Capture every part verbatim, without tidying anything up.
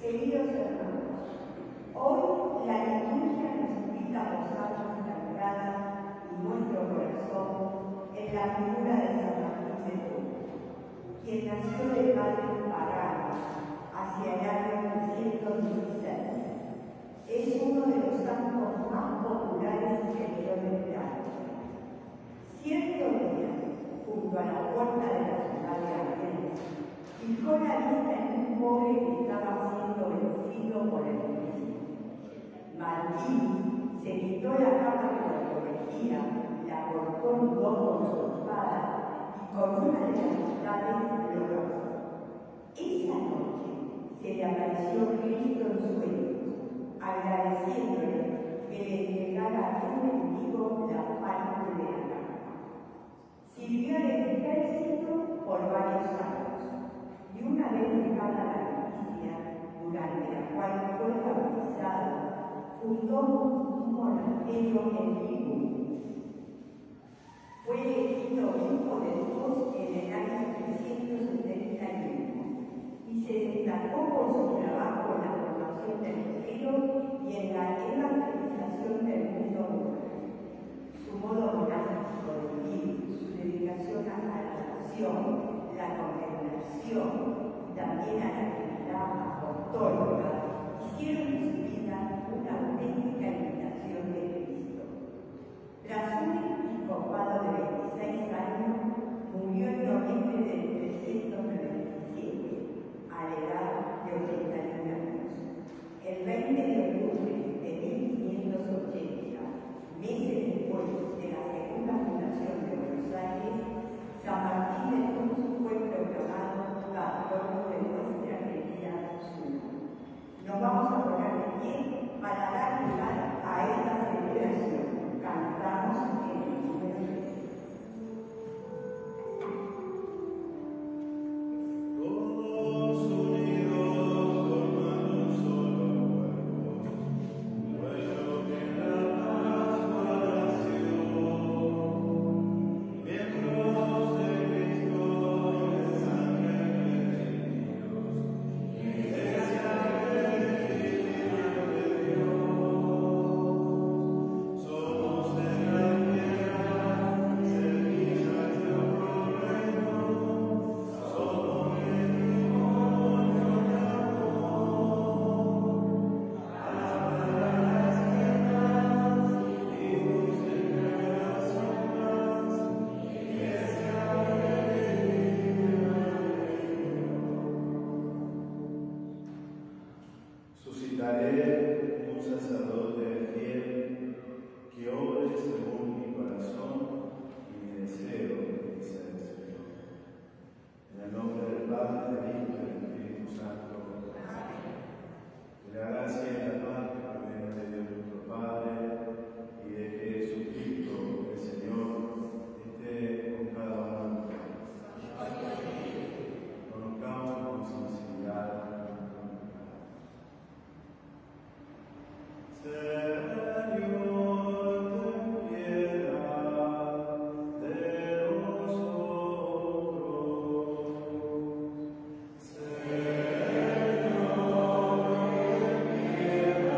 Queridos hermanos, hoy la liturgia nos invita a posar nuestra mirada y nuestro corazón en la figura de San Martín de Tours, quien nació de padres paganos hacia el año trescientos dieciséis. Es uno de los santos más populares y queridos de arte. Cierto día, junto a la puerta de la ciudad de Atenas, fijó la vista en un pobre que estaba siendo vencido por el frío. Martín se quitó la capa que lo protegía, la cortó en dos con su espada y con una de las mitades lo mató. Esa noche se le apareció Cristo en sueños, agradeciéndole que le entregara a un mendigo la parte de la capa. Sirvió en el ejército por varios años. Y una vez dejada la milicia, durante la cual fue bautizado, fundó un monasterio en Liguria. Fue elegido hijo de Dios en el año trescientos setenta y uno y se destacó por su trabajo en la formación del clero y en la evangelización del mundo rural. Su modo monástico de vivir, su dedicación a la oración, la contemplación y también a la actividad apostólica hicieron de su vida una auténtica imitación de Cristo. Tras un episcopado de veintiséis años, murió en noviembre de trescientos noventa y siete, a la edad de ochenta y un años. El veinte de octubre de mil quinientos ochenta, meses después de la segunda fundación de Buenos Aires, San Martín de Tours fue proclamado patrono de nuestra querida ciudad. Nos vamos a poner de pie para dar lugar a esta celebración. Cantamos en el número tres. Suscitaré un sacerdote fiel que obre según mi corazón y mi deseo, dice el Señor. En el nombre del Padre, del Hijo y del Espíritu Santo. Amén. Que la gracia y la paz que provienen de Dios nuestro Padre y de Jesucristo, el Señor, esté con cada uno de nosotros. Conozcamos con sinceridad. Señor, ten piedad de nosotros. Señor,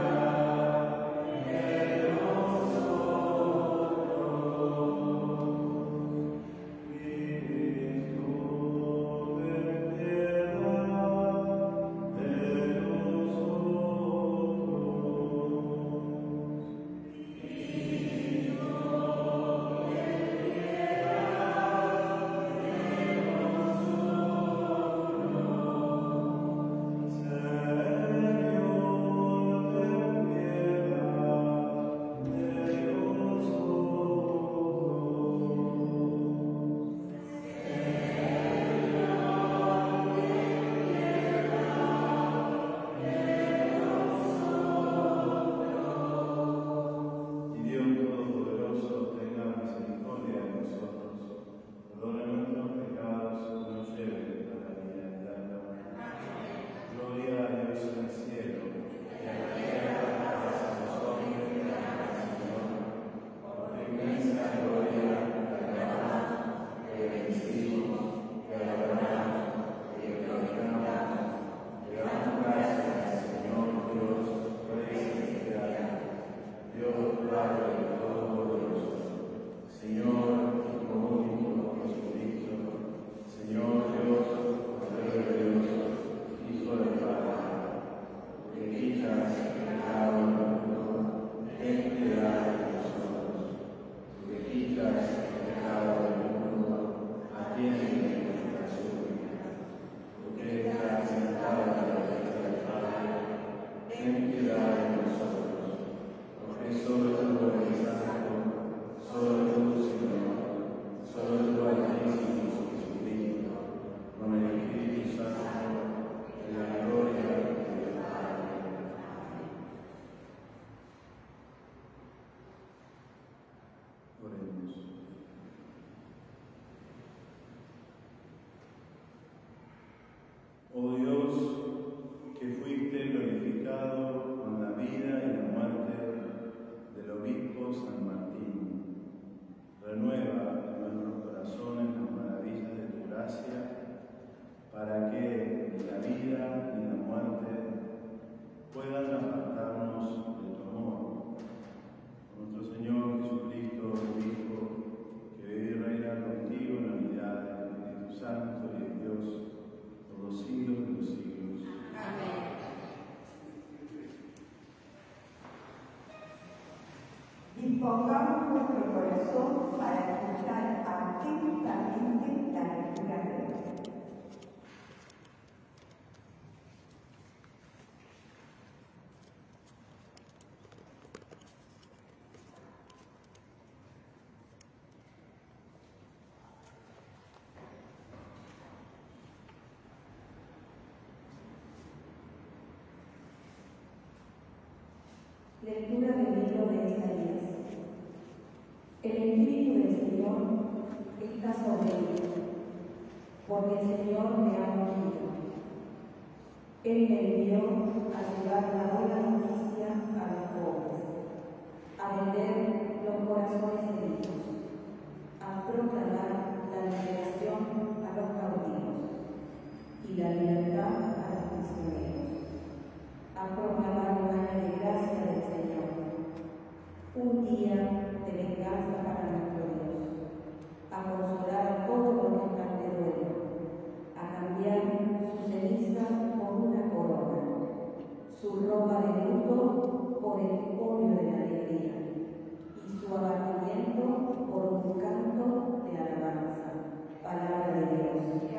Lectura del libro de Isaías. El Espíritu del Señor está sobre mí, porque el Señor me ha ungido. Él me envió a llevar la buena noticia a los pobres, a vender los corazones heridos, a proclamar la liberación a los cautivos y la libertad a los prisioneros, a proclamar un año de gracia del Señor, un día de venganza para nuestro Dios, a consolar a todos los que están de duelo, a cambiar su ceniza por una corona, su ropa de luto por el óleo de la alegría, y su abatimiento por un canto de alabanza. Palabra de Dios.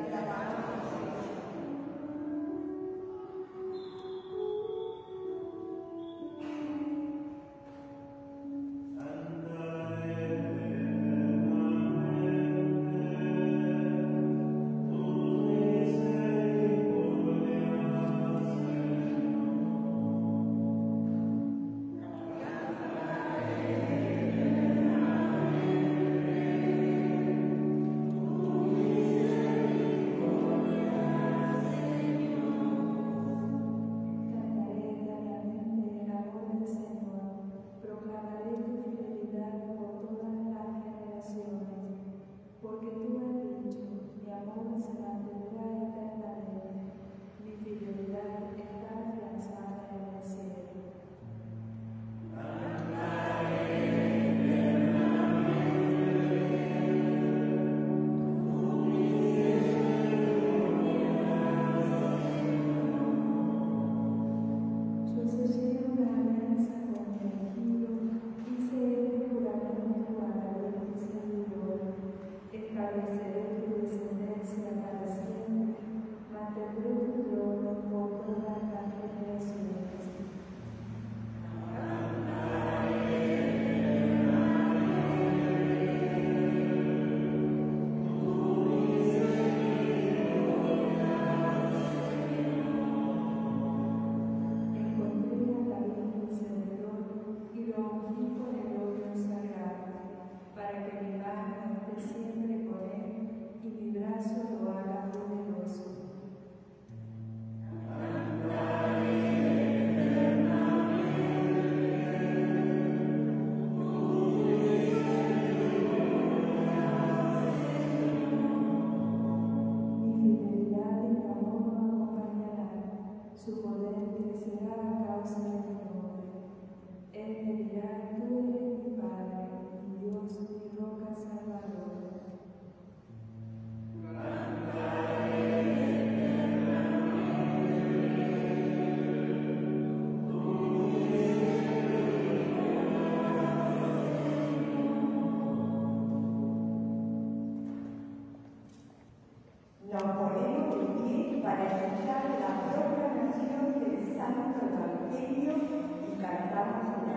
Nos ponemos de pie para escuchar la proclamación del Santo Evangelio y cantamos una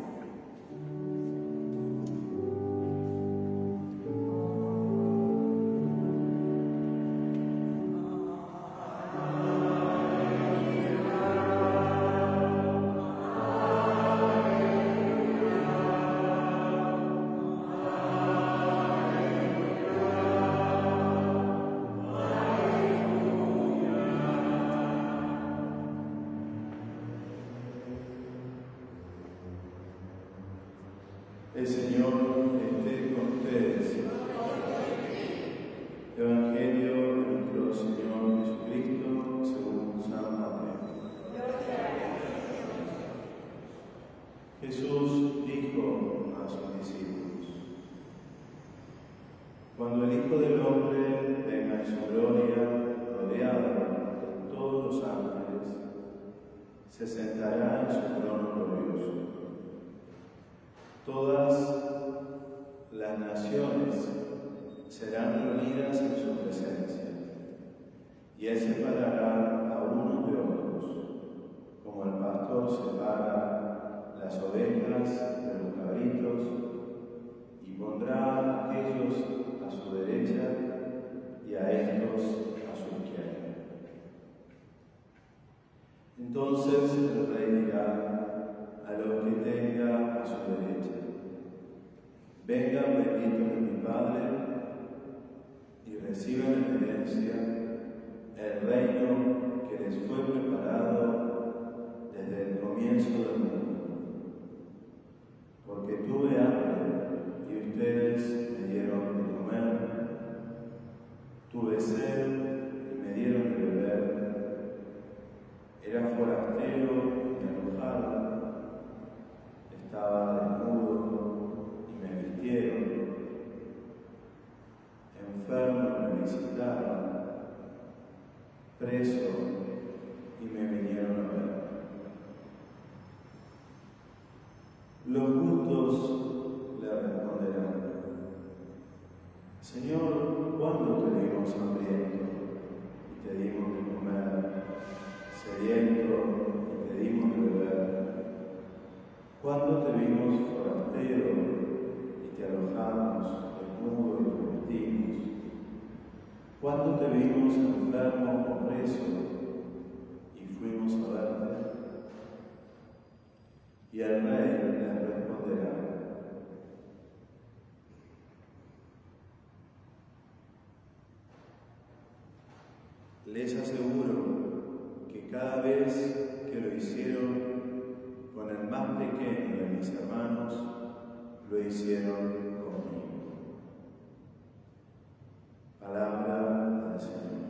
El Señor esté con ustedes. Evangelio de nuestro Señor Jesucristo según San Mateo. Jesús dijo a sus discípulos: cuando el Hijo del Hombre venga en su gloria, rodeado de todos los ángeles, se sentará en su trono glorioso. Todas las naciones serán reunidas en su presencia, y Él separará a unos de otros, como el pastor separa las ovejas de los cabritos, y pondrá a aquellos a su derecha y a estos a su izquierda. Entonces el Rey dirá a los que benditos de mi Padre y reciban en herencia el reino que les fue preparado desde el comienzo del mundo. Porque tuve hambre y ustedes me dieron de comer, tuve sed y me dieron de beber, era forastero y me alojaron, estaba desnudo y me vistieron, enfermo y me visitaron, preso y me vinieron a ver. Los justos le responderán: Señor, ¿cuándo te vimos hambriento y te dimos de comer, sediento y te dimos de beber? ¿Cuándo te vimos forastero y te alojamos, desnudo y te vestimos? ¿Cuándo te vimos enfermo o preso y fuimos a verte? Y el rey les responderá: les aseguro que cada vez que lo hicieron con el más pequeño de mis hermanos, lo hicieron conmigo. Palabra del Señor.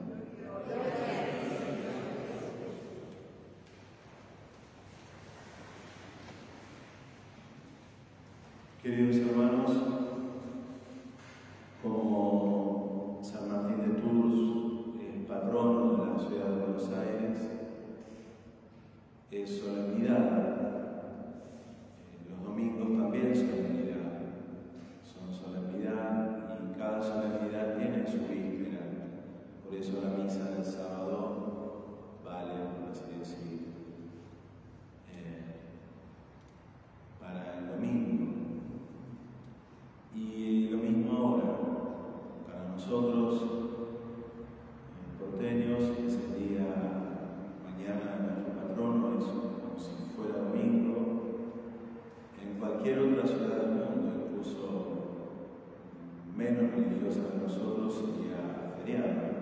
Queridos hermanos, como San Martín de Tours, el patrono de la ciudad de Buenos Aires, es solemnidad. Los domingos también solemnidad. Son solemnidad y cada solemnidad tiene su víspera. Por eso la misa del sábado vale, por así decir, eh, para el domingo. Y lo mismo ahora, para nosotros, porteños, es el día, mañana de nuestro patrono, es como si fuera domingo. En cualquier otra ciudad del mundo, incluso menos religiosa que nosotros, sería feriado.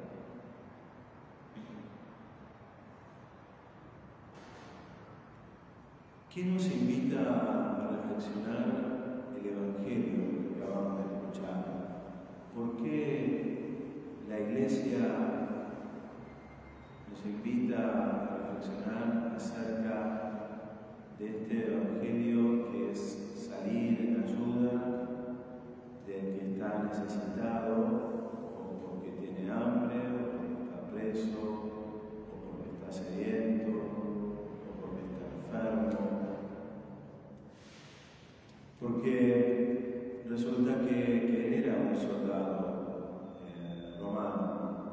¿Qué nos invita a reflexionar el Evangelio que acabamos de escuchar? ¿Por qué la Iglesia nos invita a reflexionar acerca de este Evangelio que es salir en ayuda del que está necesitado, o porque tiene hambre, o porque está preso, o porque está sediento, o porque está enfermo? Porque resulta que, que él era un soldado eh, romano,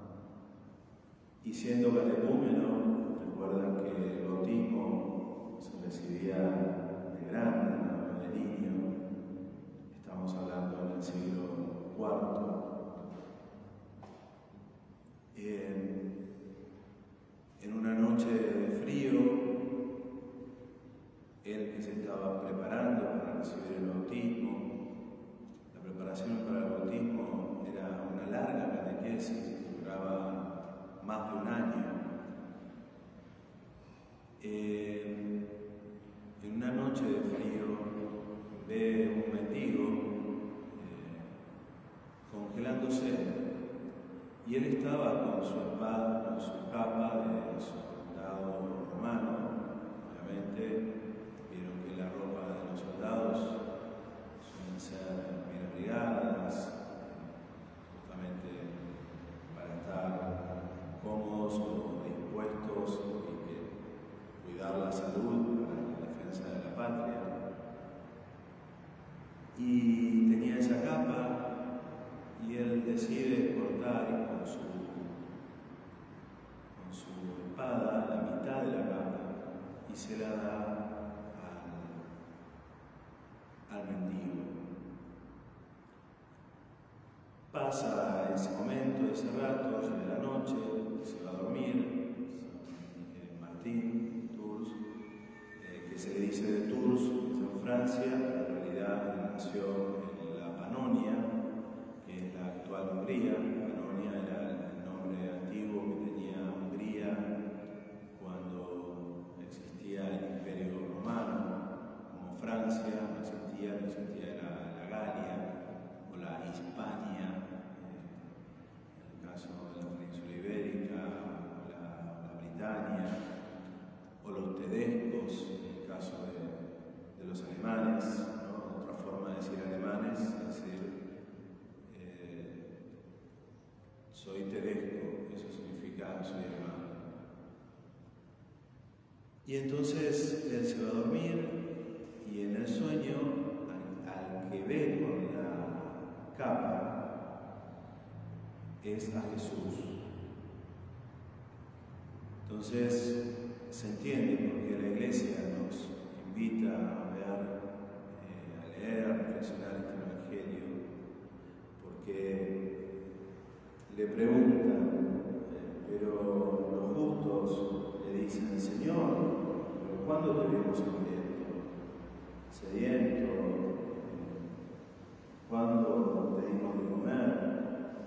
y siendo catequúmeno, recuerdan que el bautismo se recibía de grande, no de niño. Estamos hablando del siglo cuarto. Eh, en una noche de frío, él que se estaba preparando para recibir el bautismo, la preparación para el bautismo era una larga catequesis que duraba más de un año. Eh, en una noche de frío ve un mendigo eh, congelándose, y él estaba con su espada, con su capa de soldado romano. Obviamente vieron que la ropa de los soldados suelen ser bien abrigadas, justamente para estar cómodos o dispuestos y que cuidar la salud para la defensa de la patria. Y tenía esa capa, y él decide cortar con su, con su espada la mitad de la capa y se la da al, al mendigo. Pasa ese momento, ese rato, llega la noche, se va a dormir. San Martín, Tours, eh, que se le dice de Tours, es en Francia, pero en realidad él nació en la Y entonces él se va a dormir y en el sueño, al, al que ve con la capa, es a Jesús. Entonces se entiende porque la Iglesia nos invita a ver, eh, a leer, a reflexionar este Evangelio, porque le preguntan, eh, pero los justos le dicen: Señor, ¿pero cuándo te vimos hambriento, sediento? ¿Cuándo te dimos de comer?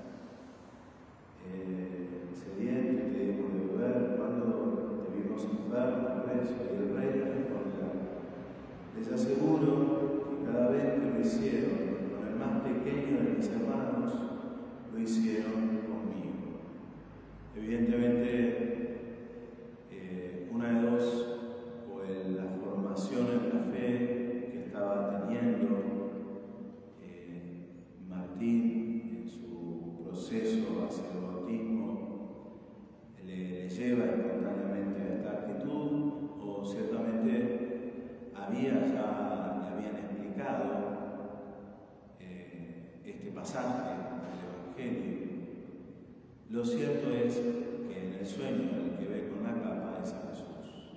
Eh, sediento y te dimos de beber. ¿Cuándo te vimos enfermo, preso? Y el rey le responderá: les aseguro que cada vez que lo hicieron con el más pequeño de mis hermanos, lo hicieron conmigo. Evidentemente, eh, una de dos, o en la formación en la fe que estaba teniendo eh, Martín en su proceso hacia el bautismo, le, le lleva espontáneamente a esta actitud, o ciertamente había ya, le habían explicado eh, este pasaje del Evangelio. Lo cierto es que en el sueño el que ve con la capa es a Jesús.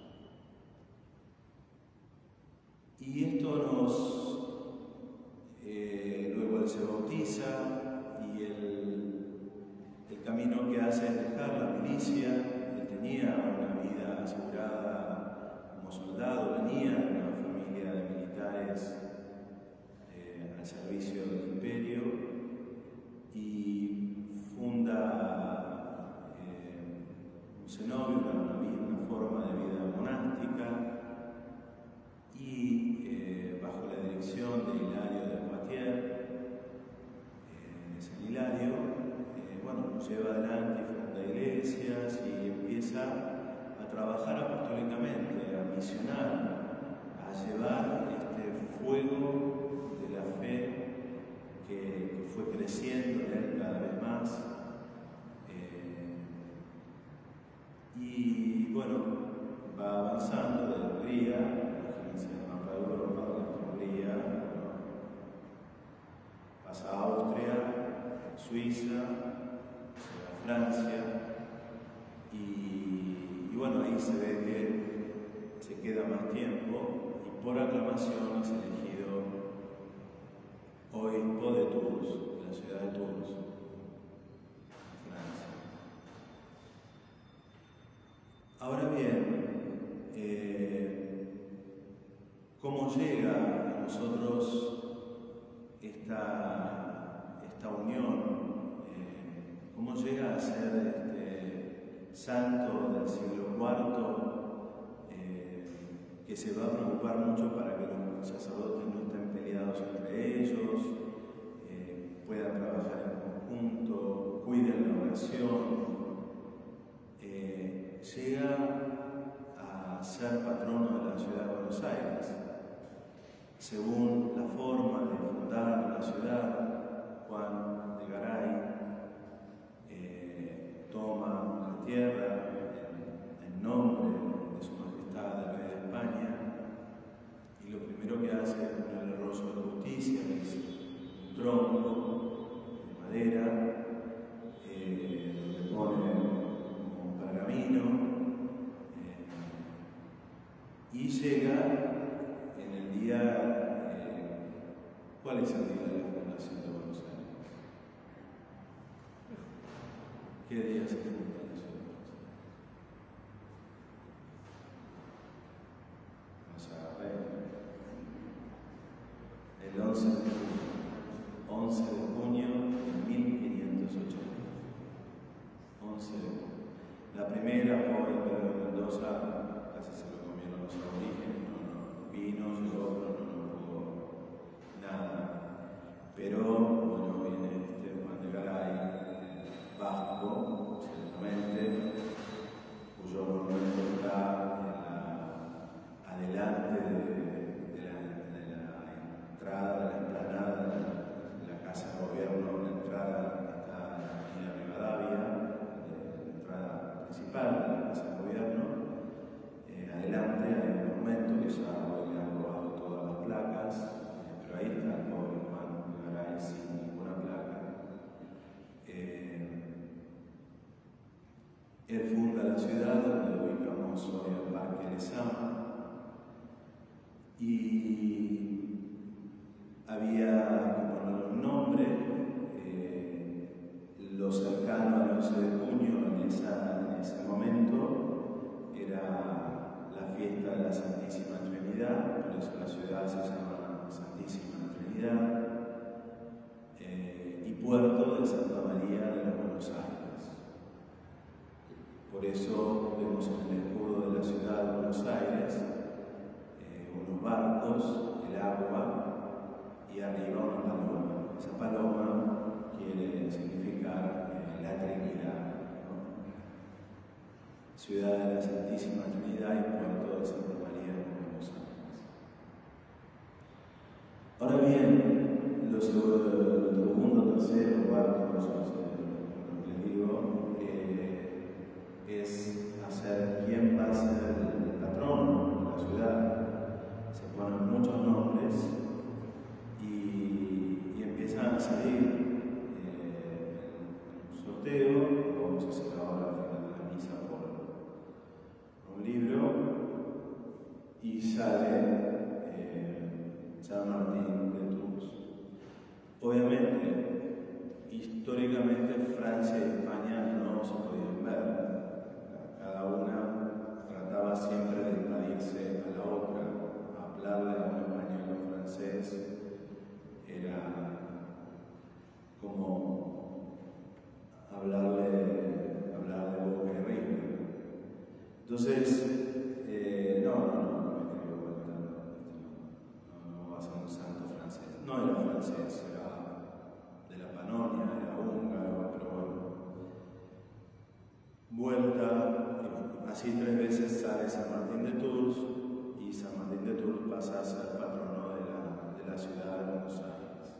Y esto nos... Eh, luego él se bautiza y el, el camino que hace es dejar la milicia. Él tenía una vida asegurada como soldado, venía de una familia de militares eh, al servicio del imperio, y funda eh, un cenobio, una, una forma de vida monástica, y eh, bajo la dirección de Hilario de Poitiers, eh, de San Hilario, eh, bueno, lleva adelante y funda iglesias y empieza a trabajar apostólicamente, a misionar, a llevar este fuego de la fe que, que fue creciendo en él cada vez más. Eh, y bueno, va avanzando de Hungría, imagínense, mapa de Europa, de Hungría, bueno, pasa a Austria, Suiza, a Francia, y, y bueno, ahí se ve que se queda más tiempo, y por aclamación es elegido obispo de Tours, de la ciudad de Tours, Francia. Ahora bien, eh, ¿cómo llega a nosotros esta, esta unión? Eh, ¿Cómo llega a ser este santo del siglo cuarto eh, que se va a preocupar mucho para que los sacerdotes no estén peleados entre ellos, eh, puedan trabajar en conjunto, cuiden la oración? Eh, llega a ser patrono de la ciudad de Buenos Aires. Según la forma de fundar la ciudad, Juan de Garay eh, toma la tierra en, en nombre de su majestad el rey de España, y lo primero que hace es poner el rostro de justicia, que es un tronco de madera, eh, donde pone un pergamino, eh, y llega en el día, eh, ¿cuál es el día de la fundación de Buenos Aires? ¿Qué día se funda la ciudad de Buenos Aires? Vamos a ver. El once de junio, once de junio de mil quinientos ochenta. once de junio. La primera, pobre Pedro de Mendoza, casi se lo comieron los aborígenes, no, no vino, llegó, pero no, no pudo nada. Pero, bueno, viene este Juan de Garay, vasco, ciertamente, cuyo monumento está en la, adelante de, de, la, de la entrada, de la explanada de la, de la Casa de Gobierno. La entrada está en la avenida Rivadavia, de, de la entrada principal de la Casa de Gobierno, eh, adelante ya hoy le han robado todas las placas, eh, pero ahí está el pobre Juan Garay sin ninguna placa. Eh, él funda la ciudad donde ubicamos hoy el Parque Lezama, y había que poner un nombre. Eh, lo cercano al once de junio en, esa, en ese momento era la fiesta de la Santísima Trinidad, por eso la ciudad se llama Santísima Trinidad, eh, y Puerto de Santa María de los Buenos Aires. Por eso vemos en el escudo de la ciudad de Buenos Aires unos barcos, el agua y arriba una paloma. Esa paloma quiere significar eh, la Trinidad, ¿no? Ciudad de la Santísima Trinidad y Puerto de Santa María de Buenos Aires. Ahora bien, lo segundo, tercero, cuarto, no sé lo que digo, eh, es hacer quién va a ser el patrono de la ciudad. Se ponen muchos nombres y, y empiezan a salir eh, un sorteo. Vamos a hacer ahora al final de la misa por un libro y sale eh, San Martín de Tours. Obviamente, históricamente Francia y España no se podían ver, cada una trataba siempre de invadirse a la otra. Hablarle a un español o francés era como hablarle, hablar de Boca y River. Entonces, eh, no, no, no, no me quiero vuelta, no, no va a ser un santo francés. No era francés, era de la Panonia, era húngaro, pero bueno. Vuelta, así tres veces sale San Martín de Tours. Y San Martín de Tours pasa a ser patrono de la, de la ciudad de Buenos Aires.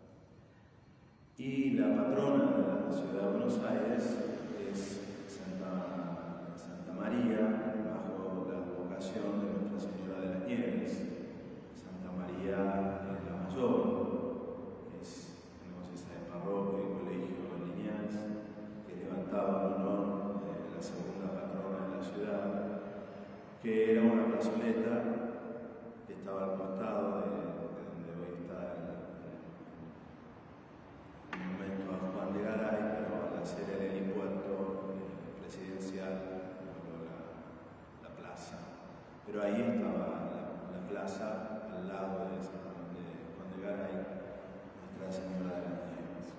Y la patrona de la ciudad de Buenos Aires es Santa, Santa María, bajo la advocación de Nuestra Señora de las Nieves. Santa María eh, la Mayor, que es, tenemos esa parroquia y colegio en Liniers, que es levantado en honor de la segunda patrona de la ciudad, que era una plazoleta que estaba al costado de, de donde hoy está el, el monumento a Juan de Garay, pero al hacer el helipuerto eh, presidencial, la, la plaza. Pero ahí estaba la, la plaza al lado de, de Juan de Garay, Nuestra Señora de las Nieves.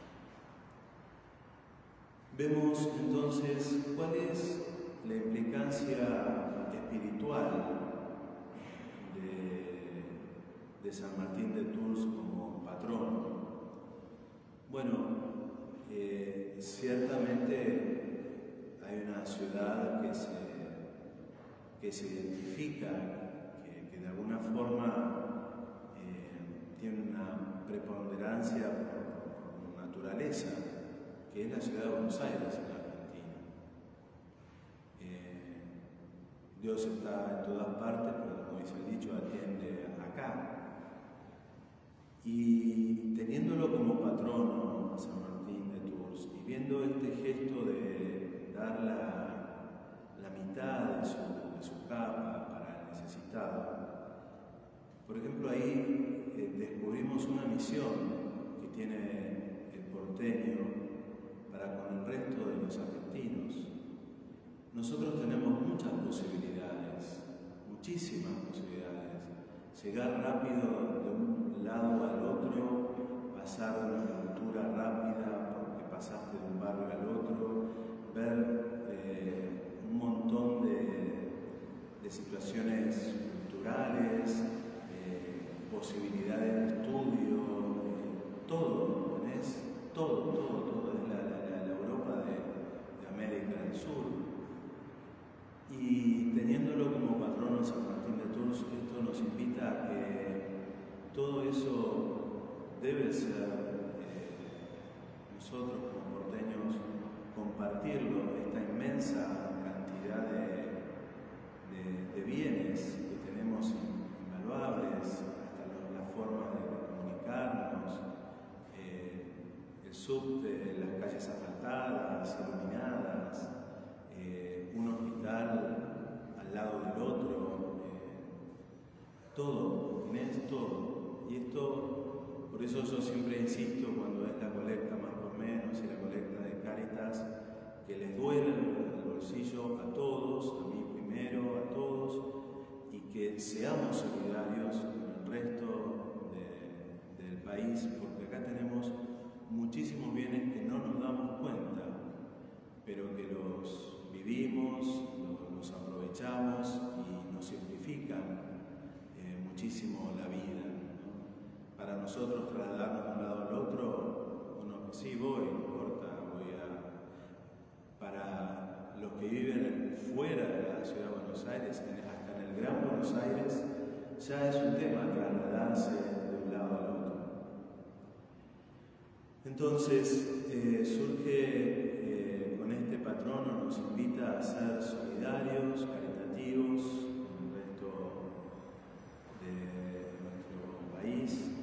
Vemos entonces cuál es la implicancia espiritual de, de San Martín de Tours como patrono. Bueno, eh, ciertamente hay una ciudad que se, que se identifica, que, que de alguna forma eh, tiene una preponderancia por, por naturaleza, que es la ciudad de Buenos Aires, en la Argentina. Eh, Dios está en todas partes, pero como dice el dicho, atiende acá. Y teniéndolo como patrono a San Martín de Tours y viendo este gesto de dar la, la mitad de su, de su capa para el necesitado, por ejemplo, ahí eh, descubrimos una misión que tiene el porteño para con el resto de los argentinos. Nosotros tenemos muchas posibilidades, muchísimas posibilidades. Llegar rápido de un lado al otro, pasar de una cultura rápida porque pasaste de un barrio al otro, ver eh, un montón de, de situaciones culturales, eh, posibilidades de estudio, eh, todo, ¿ves? Todo, todo, todo. Es la, la, la Europa de, de América del Sur. Y teniéndolo como patrono San Martín de Tours, esto nos invita a que todo eso debe ser, eh, nosotros como porteños, compartirlo, esta puertas iluminadas, eh, un hospital al lado del otro, eh, todo, tenés todo. Y esto, por eso yo siempre insisto cuando es la colecta más por menos y la colecta de Cáritas, que les duele el bolsillo a todos, a mí primero, a todos, y que seamos solidarios con el resto de, del país, porque acá tenemos muchísimos bienes que no nos damos cuenta, pero que los vivimos, los, los aprovechamos y nos simplifican eh, muchísimo la vida, ¿no? Para nosotros trasladarnos de un lado al otro, uno, sí voy, no importa, voy a... Para los que viven fuera de la ciudad de Buenos Aires, hasta en el Gran Buenos Aires, ya es un tema trasladarse de un lado al otro. Entonces, eh, surge eh, con este patrono, nos invita a ser solidarios, caritativos con el resto de nuestro país.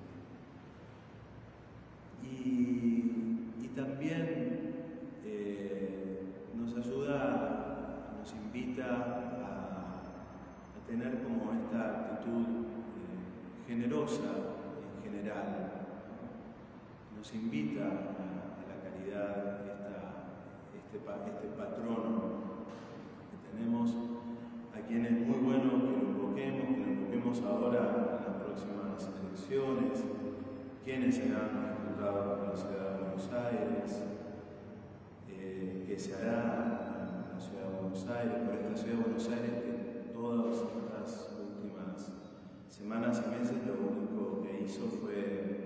Y, y también eh, nos ayuda, nos invita a, a tener como esta actitud eh, generosa en general. Nos invita a la caridad, esta, este, este patrono que tenemos, a quien es muy bueno que lo invoquemos, que lo invoquemos ahora en las próximas elecciones, quienes serán los diputados por la ciudad de Buenos Aires, eh, que se hará en la ciudad de Buenos Aires, por esta ciudad de Buenos Aires que todas estas últimas semanas y meses lo único que hizo fue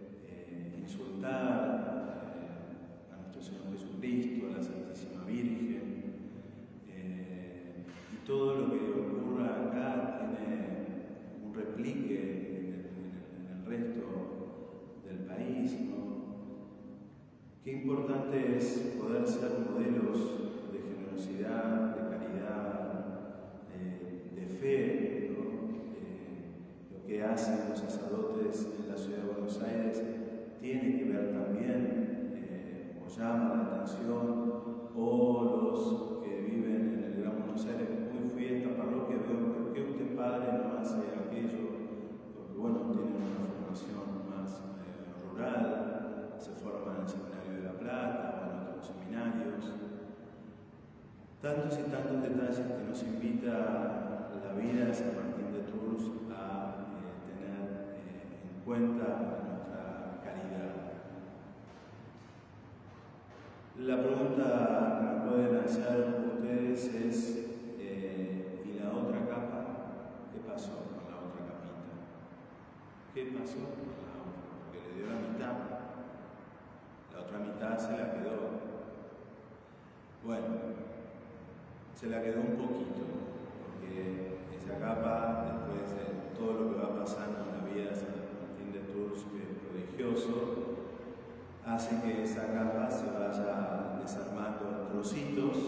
insultar eh, a nuestro Señor Jesucristo, a la Santísima Virgen, eh, y todo lo que ocurra acá tiene un replique en el, en el, en el resto del país, ¿no? Qué importante es poder ser modelos de generosidad, de caridad, de, de fe, ¿no? Eh, lo que hacen los sacerdotes en la ciudad de Buenos Aires tiene que ver también, eh, o llama la atención, o los que viven en el Gran Buenos Aires. Hoy fui a esta parroquia, veo por qué usted padre no hace aquello, porque bueno, tienen una formación más eh, rural, se forma en el Seminario de La Plata, o en otros seminarios. Tantos y tantos detalles que nos invita la vida de San Martín de Tours a eh, tener eh, en cuenta La pregunta que me pueden hacer ustedes es, eh, ¿y la otra capa? ¿Qué pasó con la otra capita? ¿Qué pasó con la otra? Porque le dio la mitad. La otra mitad se la quedó. Bueno, se la quedó un poquito, porque esa capa, después de todo lo que va pasando en la vida de San Martín de Tours, que es prodigioso, hace que esa capa se vaya desarmando en trocitos,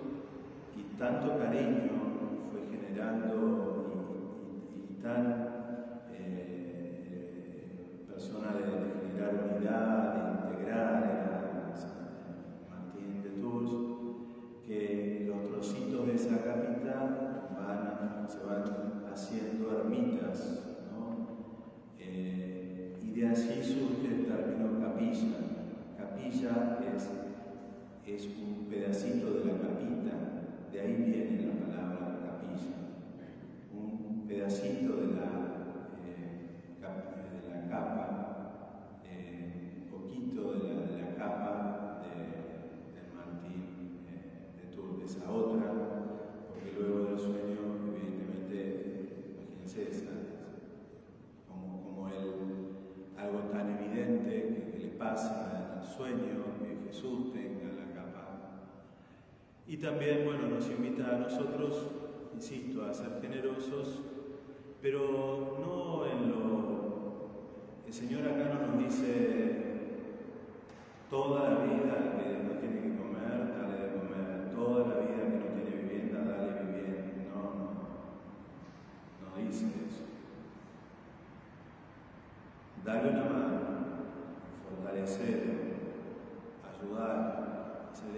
y tanto cariño fue generando y, y, y tan eh, persona de, de generar unidad, de integrar era San Martín de Tours, que los trocitos de esa capita van, se van haciendo ermitas, ¿no? Eh, y de allí surge el término capilla. Capilla es, es un pedacito de la capita, de ahí viene la palabra capilla, un pedacito de la, eh, cap, de la capa, eh, un poquito de la, de la capa de, de Martín eh, de Tours, de esa otra, porque luego del sueño, evidentemente, imagínense, esa, como, como el, algo tan evidente que, que le pasa sueño, que Jesús tenga la capa. Y también, bueno, nos invita a nosotros, insisto, a ser generosos, pero no en lo... El Señor acá no nos dice toda la vida que no tiene que comer, dale de comer, toda la vida que no tiene vivienda, dale vivienda. No, no, no dice eso. Dale una mano, fortalecerlo, ayudar, ser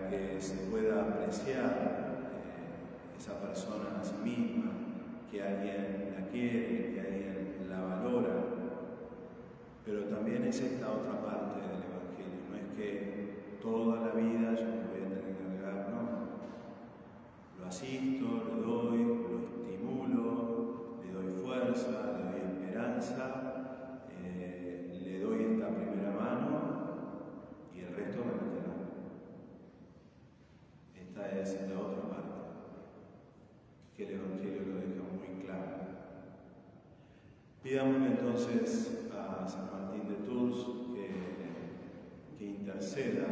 que se pueda apreciar eh, esa persona a sí misma, que alguien la quiere, que alguien la valora. Pero también es esta otra parte del Evangelio, no es que toda la vida yo me voy a tener que agregar, no. Lo asisto, le doy, lo estimulo, le doy fuerza, le doy esperanza, eh, le doy esta primera mano y el resto remeterá. Esta es la otra parte, que el Evangelio lo deja muy claro. Pidámosle entonces a San Martín de Tours que, que interceda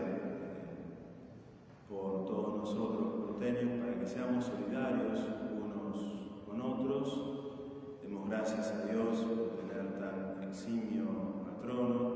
por todos nosotros porteños para que seamos solidarios unos con otros. Demos gracias a Dios por tener tan eximio patrono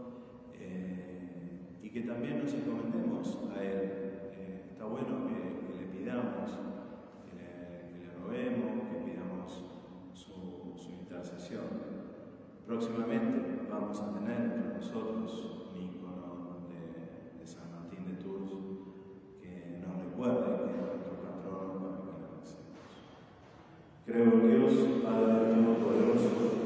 eh, y que también nos encomendemos a Él. Eh, está bueno que, que le pidamos, que le, que le roguemos, que pidamos su, su intercesión. Próximamente vamos a tener entre nosotros un ícono de, de San Martín de Tours que nos recuerde que es nuestro patrono para que lo recemos. Creo en Dios, Padre Todopoderoso,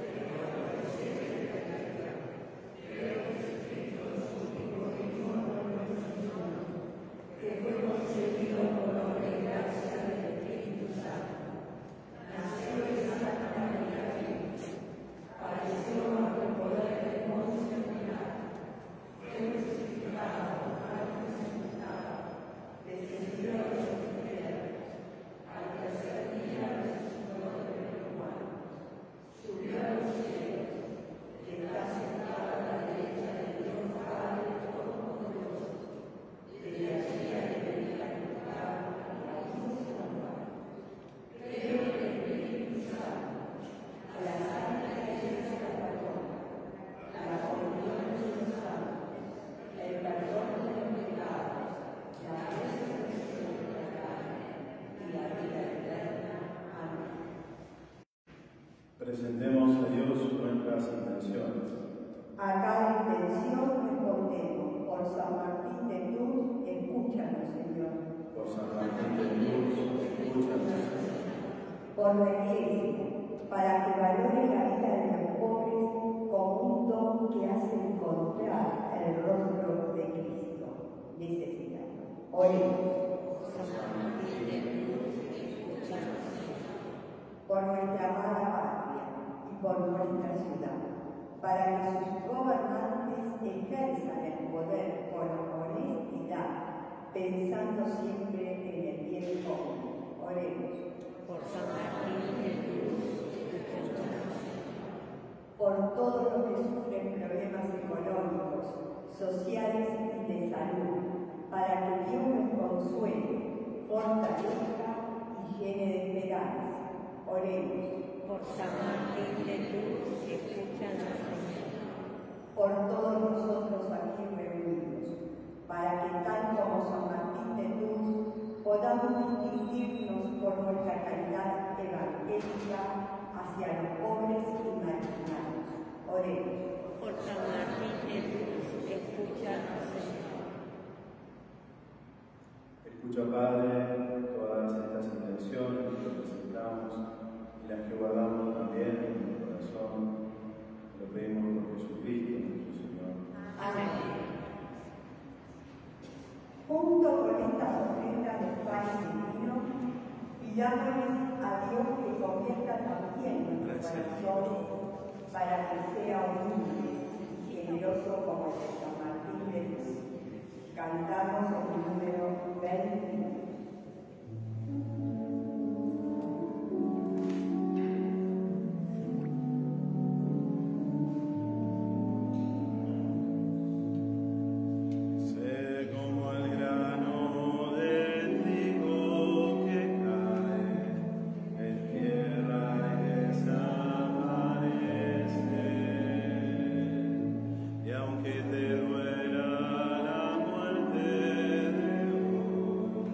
presentemos a Dios nuestras intenciones. A cada intención respondemos. Por San Martín de Tours, escúchanos, Señor. Por San Martín de Tours, escúchanos. Por la Iglesia, para que valore la vida de los pobres como un don que hace encontrar el rostro de Cristo. Necesitamos. Oremos. Por nuestra amada patria y por nuestra ciudad, para que sus gobernantes ejerzan el poder con honestidad, pensando siempre en el bien común. Oremos. Por San Martín de Tours, por todos los que sufren problemas económicos, sociales y de salud, para que Dios los consuele, fortalezca y llene de esperanza. Oremos. por San Martín de Tours, escúchanos, Señor. Por todos nosotros aquí reunidos, para que tal como San Martín de Tours podamos distinguirnos por nuestra caridad evangélica hacia los pobres y marginados. Oremos. Por San Martín de Tours, escúchanos, Señor. Escucha, Padre, todas estas intenciones que presentamos y las que guardamos también en nuestro corazón. Lo pedimos por Jesucristo, nuestro Señor. Amén. Junto con esta ofrenda de pan y vino, pidámosles a Dios que convierta también nuestro corazón para que sea humilde y generoso como el de San Martín de Tours. Cantamos el número veinte. Aunque te duela la muerte de hoy,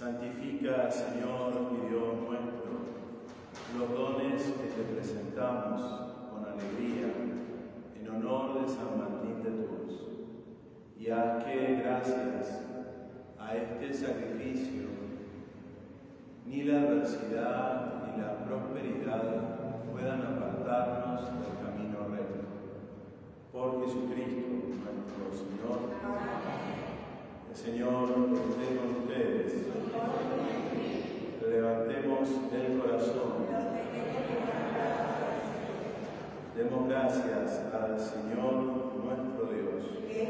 Santifica, Señor y Dios nuestro, los dones que te presentamos con alegría en honor de San Martín de Tours, y haz que, gracias a este sacrificio, ni la adversidad ni la prosperidad puedan apartarnos del camino recto. Por Jesucristo nuestro Señor. El Señor esté con ustedes. Levantemos el corazón. Demos gracias al Señor nuestro Dios.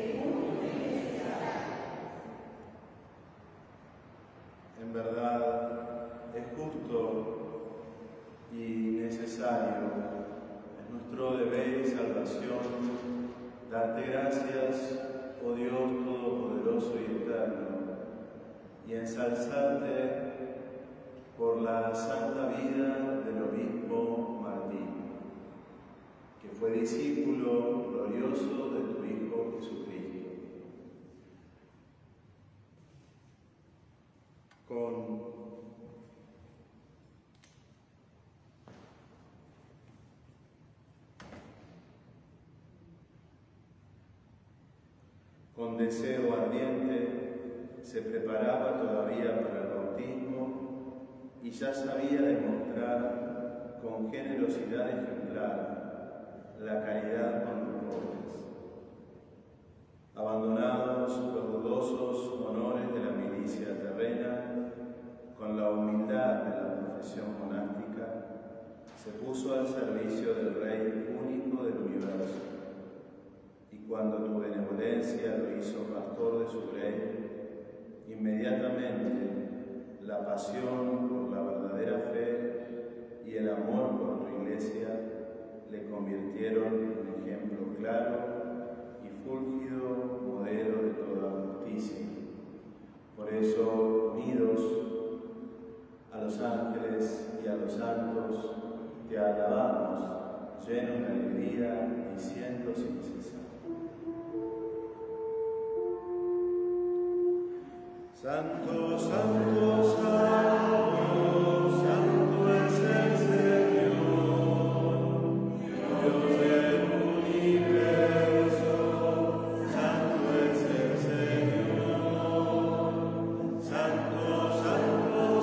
En verdad es justo y necesario, es nuestro deber y salvación, darte gracias, oh Dios Todopoderoso y Eterno, y ensalzarte por la santa vida del obispo Martín, que fue discípulo glorioso de tu Hijo Jesucristo. Con Con deseo ardiente se preparaba todavía para el bautismo y ya sabía demostrar con generosidad ejemplar la caridad con los pobres. Abandonados los dudosos honores de la milicia terrena, con la humildad de la profesión monástica, se puso al servicio del Rey único del universo. Y cuando tu benevolencia lo hizo pastor de su grey, inmediatamente la pasión por la verdadera fe y el amor por tu iglesia le convirtieron en ejemplo claro y fúlgido modelo de toda justicia. Por eso, unidos a los ángeles y a los santos, te alabamos, llenos de alegría, diciendo sin cesar: Santo, santo, santo, santo es el Señor, Dios del universo, santo es el Señor, santo, santo,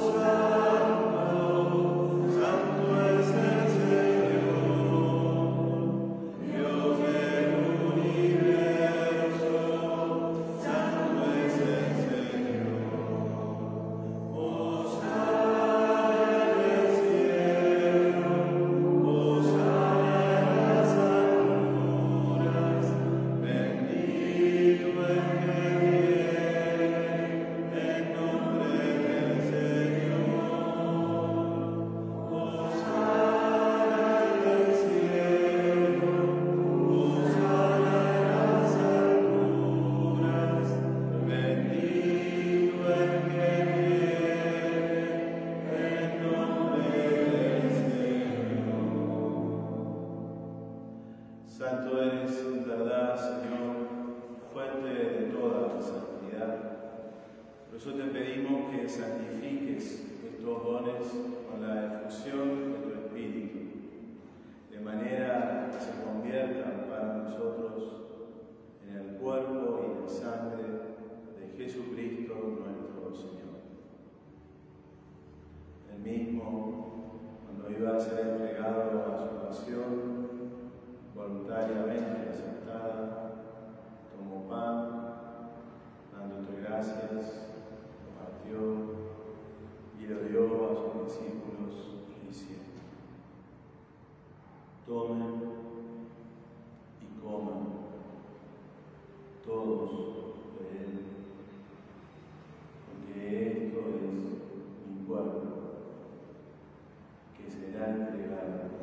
santo, santo es el Señor, Dios del universo, santo es el Señor. Santo eres en verdad, Señor, fuente de toda santidad. Por eso te pedimos que santifiques estos dones con la efusión de tu Espíritu, de manera que se conviertan para nosotros en el cuerpo y la sangre de Jesucristo nuestro Señor. El mismo, cuando iba a ser entregado a su pasión, voluntariamente aceptada, tomó pan, dándote gracias, lo partió y lo dio a sus discípulos, diciendo: tomen y coman todos de él, porque esto es mi cuerpo, que será entregado.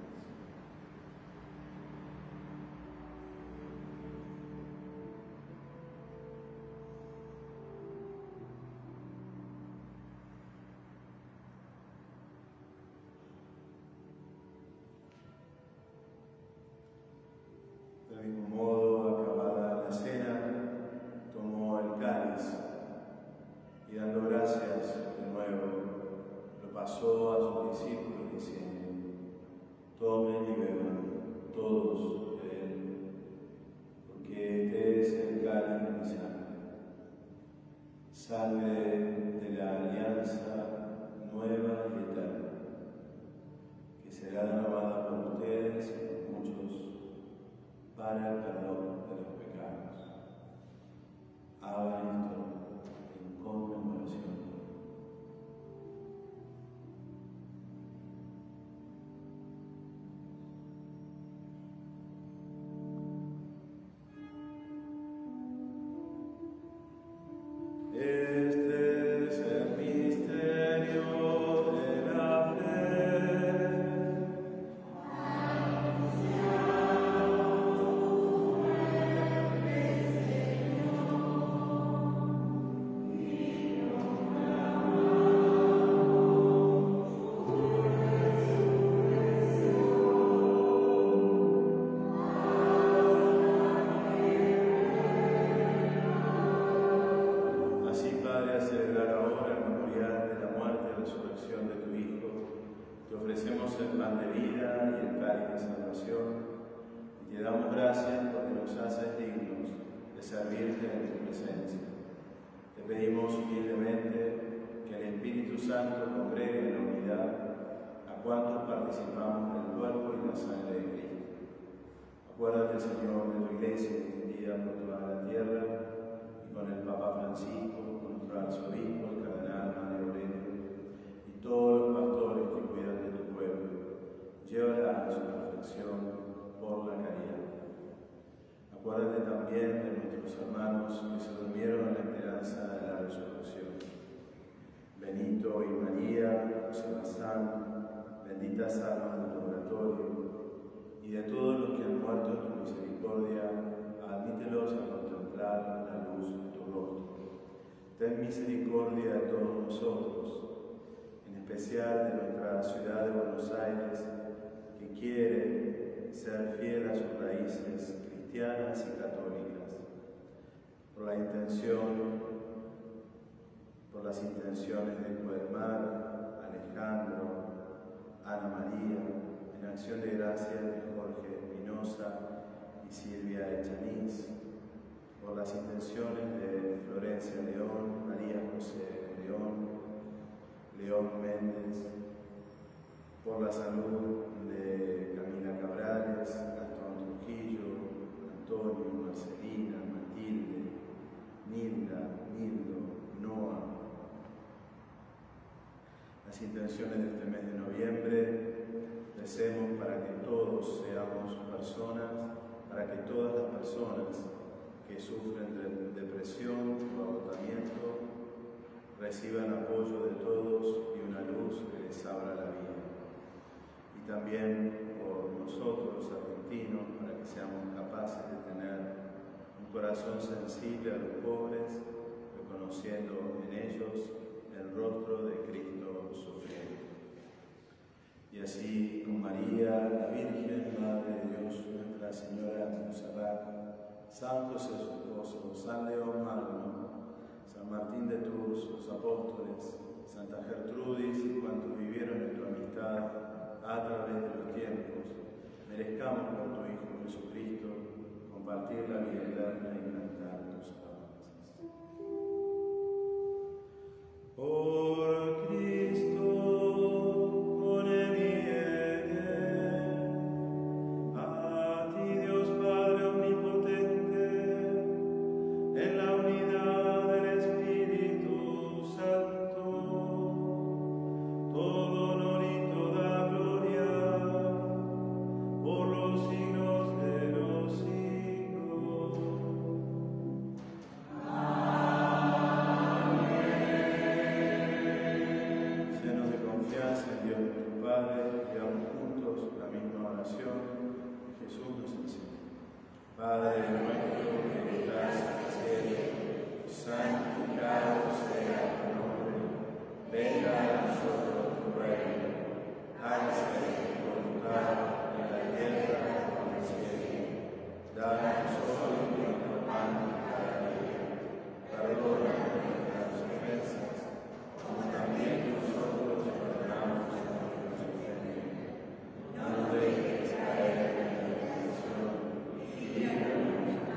Del mismo modo, acabada la cena, tomó el cáliz y dando gracias, Sangre de la alianza nueva y eterna, que será renovada por ustedes y por muchos para el perdón de los pecados. Hagan esto en conmemoración. Acuérdate, Señor, de tu iglesia extendida por toda la tierra y con el Papa Francisco, con nuestro arzobispo, el cardenal Mario Aurelio y todos los pastores que cuidan de tu pueblo. Llévala a su perfección por la caridad. Acuérdate también de nuestros hermanos que se durmieron en la esperanza de la resurrección. Benito y María, José Bazán, benditas almas del purgatorio, y de todos los que han muerto en tu misericordia, admítelos a contemplar la luz de tu rostro. Ten misericordia de todos nosotros, en especial de nuestra ciudad de Buenos Aires, que quiere ser fiel a sus raíces cristianas y católicas. Por la intención, por las intenciones de Cuelmar, Alejandro, Ana María, en acción de gracias de Jorge Espinosa y Silvia Echaniz, por las intenciones de Florencia León, María José León, León Méndez, por la salud de Camila Cabrales, Gastón Trujillo, Antonio, Marcelina, Matilde, Nilda, Nildo, Noa. Las intenciones de este mes de noviembre, recemos para que todos seamos personas, para que todas las personas que sufren de depresión o agotamiento reciban apoyo de todos y una luz que les abra la vida. Y también por nosotros, argentinos, para que seamos capaces de tener un corazón sensible a los pobres, reconociendo en ellos el rostro de Cristo sufriendo. Y así con María, la Virgen, Madre de Dios, Nuestra Señora de Montserrat, San José su esposo, San León Magno, San Martín de Tours, los apóstoles, Santa Gertrudis y cuantos vivieron en tu amistad a través de los tiempos, merezcamos por tu Hijo Jesucristo compartir la vida eterna y cantar tus alabanzas. Por Cristo, con él y en él, a ti Dios Padre omnipotente, en la unidad del Espíritu Santo, todo honor y toda gloria, por los siglos de los siglos. Llenos de confianza en Dios nuestro Padre, digamos juntos la misma oración que Jesús nos enseñó. Padre nuestro que estás en el cielo, santificado sea tu nombre, venga a nosotros tu reino, hágase tu voluntad en la tierra como en el cielo. Danos hoy nuestro pan de cada día, perdona nuestras ofensas, como también nosotros perdonamos a los que nos ofenden. No nos dejes caer en la tentación y líbranos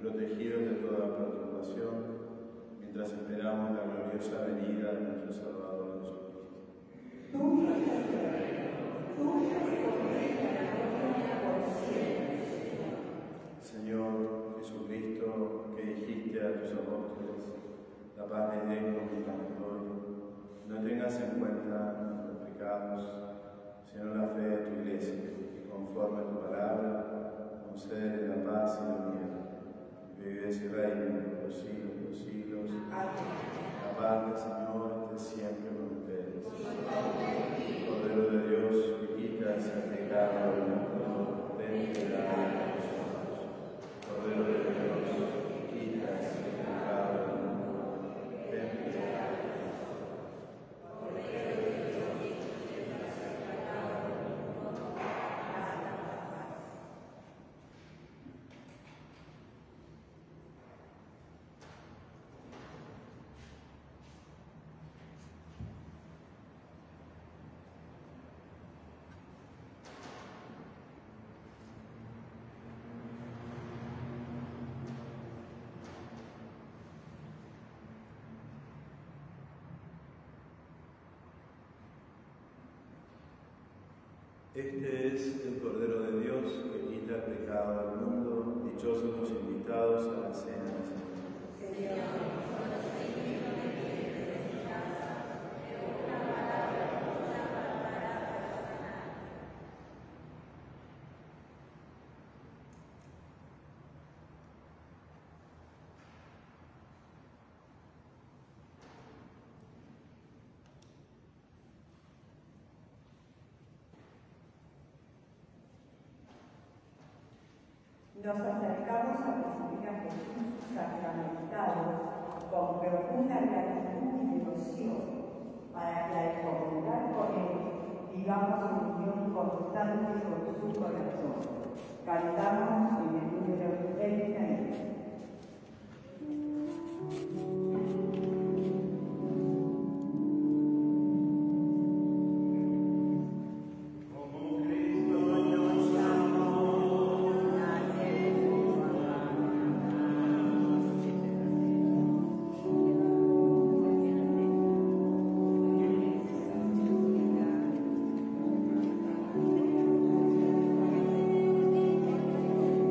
protegidos de toda perturbación, mientras esperamos la gloriosa venida de nuestro Salvador Jesucristo. Tú, tú, Señor Jesucristo, que dijiste a tus apóstoles, la paz les dejo, mi paz les doy, no tengas en cuenta nuestros pecados, sino la fe de tu Iglesia, y conforme a tu palabra, concede la paz y la unidad. Vives y reinas por los siglos de los siglos. La paz del Señor esté siempre con ustedes. Cordero de Dios, que quitas el pecado del mundo, ten piedad de nosotros. Cordero de Dios, que quitas el pecado del mundo, ten piedad de nosotros. Cordero de Dios, que quitas el pecado del mundo, haz la paz. Este es el Cordero de Dios que quita el pecado del mundo. Dichosos los invitados a la cena del Señor. Nos acercamos a recibir a Jesús sacramentado con profunda gratitud y devoción, para que al comulgar con Él vivamos en unión constante con su corazón. Cantamos en el número treinta y uno. Thank you.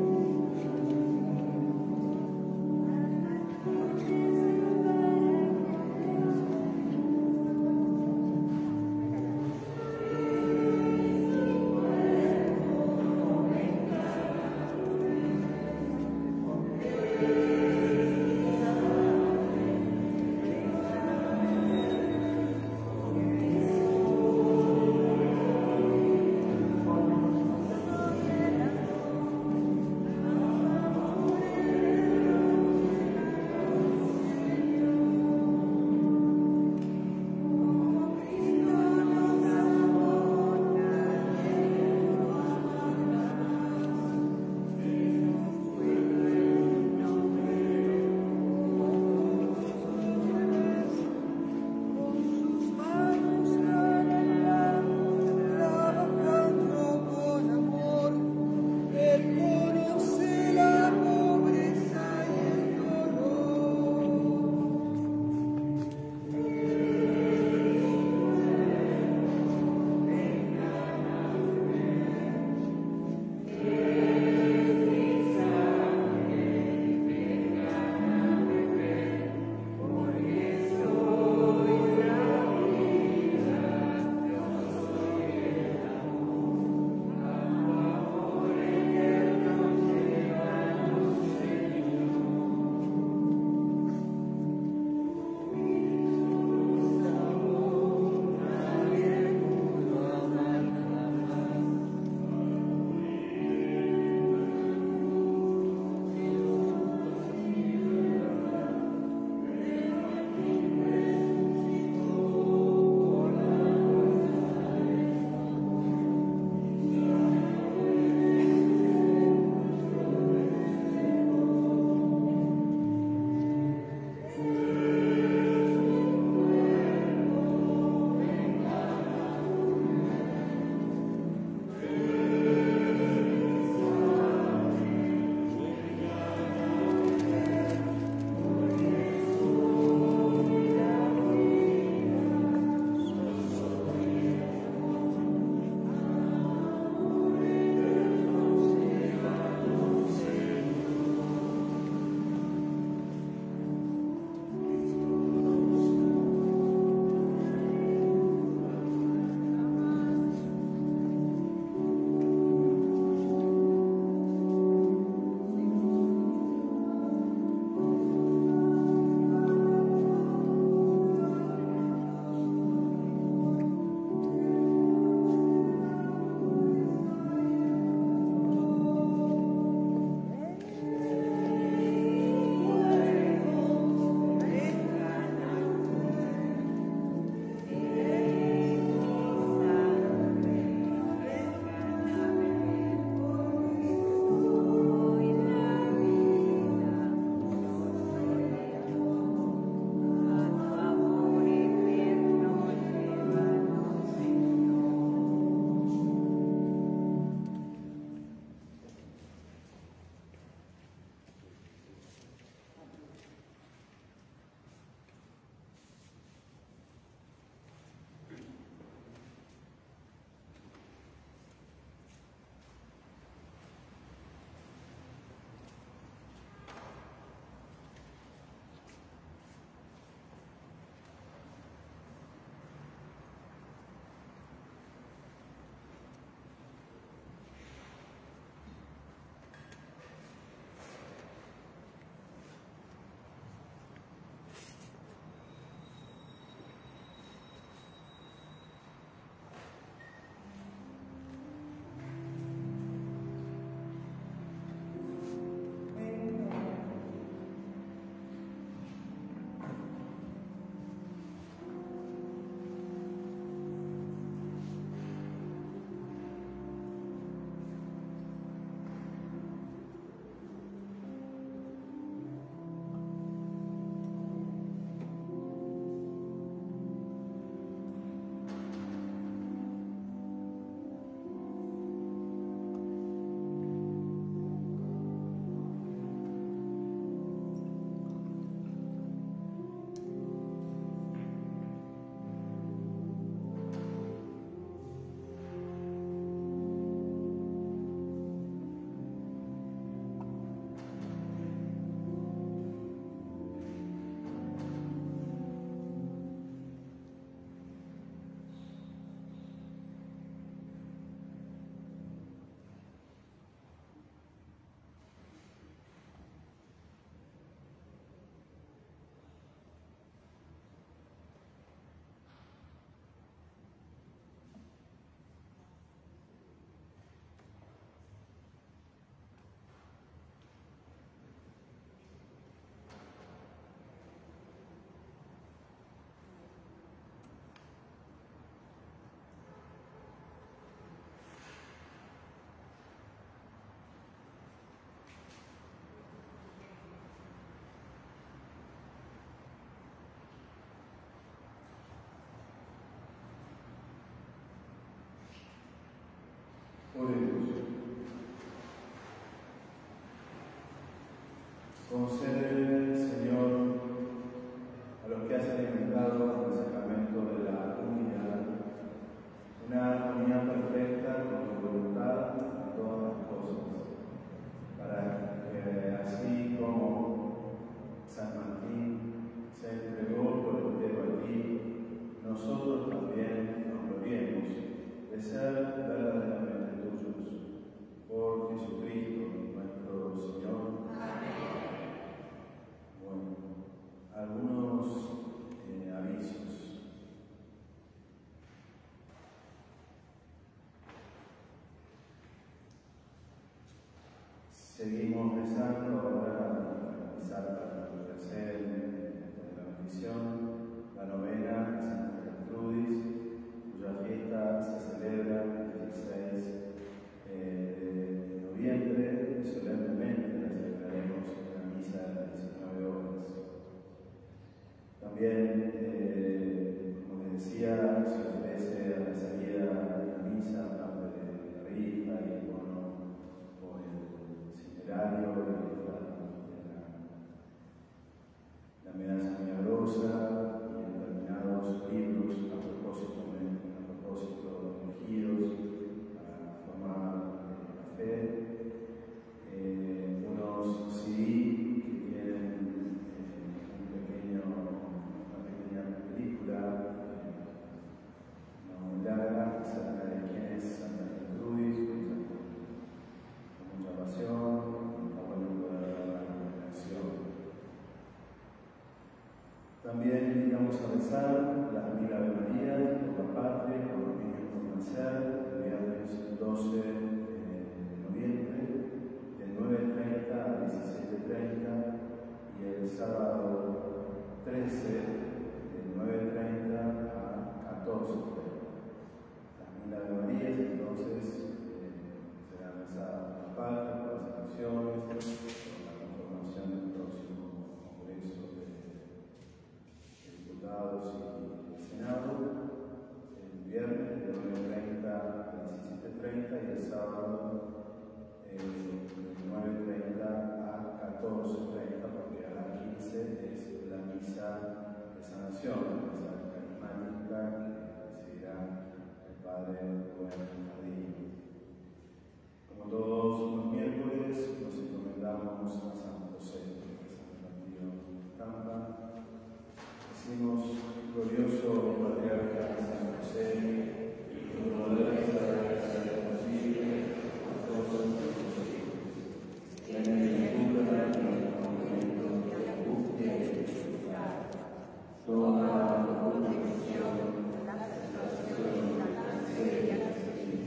Concede, Señor, a los que has alimentado con el sacramento de la unidad, una armonía perfecta con tu voluntad en todas las cosas, para que así como San Martín se entregó por entero a ti, nosotros también nos gloriemos de ser verdaderamente tuyos. Por Jesucristo nuestro Señor. Bueno, algunos eh, avisos. Seguimos rezando ahora para finalizar, para ofrecer de la bendición la novena de Santa Gertrudis, cuya fiesta se celebra el dieciséis de noviembre. Solemnemente la celebraremos en la misa de las diecinueve horas. También, eh, como les decía, se ofrece a la salida de la misa, aparte de la rifa y el bono por el itinerario, la, la medalla milagrosa y determinados libros a propósito, a propósito elegidos para formar la fe. Eh, unos C D que tienen eh, un pequeño, una pequeña película eh, no larga acerca de quién es Santa Gertrudis, con mucha pasión, está bueno poder dar la comunicación. También invitamos a rezar las mil Ave Marías por la patria, por los niños por nacer, el viernes doce de noviembre, de nueve treinta a diecisiete treinta, y el sábado trece, de nueve treinta a catorce treinta. Las mil Ave Marías, entonces, eh, serán rezadas por la patria, por las naciones, por la conformación del próximo Congreso de Diputados y el Senado, el viernes de nueve treinta a diecisiete treinta y el sábado eh, de nueve treinta a catorce treinta, porque a las quince es la misa de sanación, la misa carismática que presidirá el Padre Rubén Jardín. Como todos los miércoles, nos encomendamos a San José, San Martín Campa. Decimos, glorioso patriarca San José, tu poder es la gracia posible a todos nuestros hijos. En el cura de los momentos de angustia y dificultad, toda la protección, la situación, la miseria,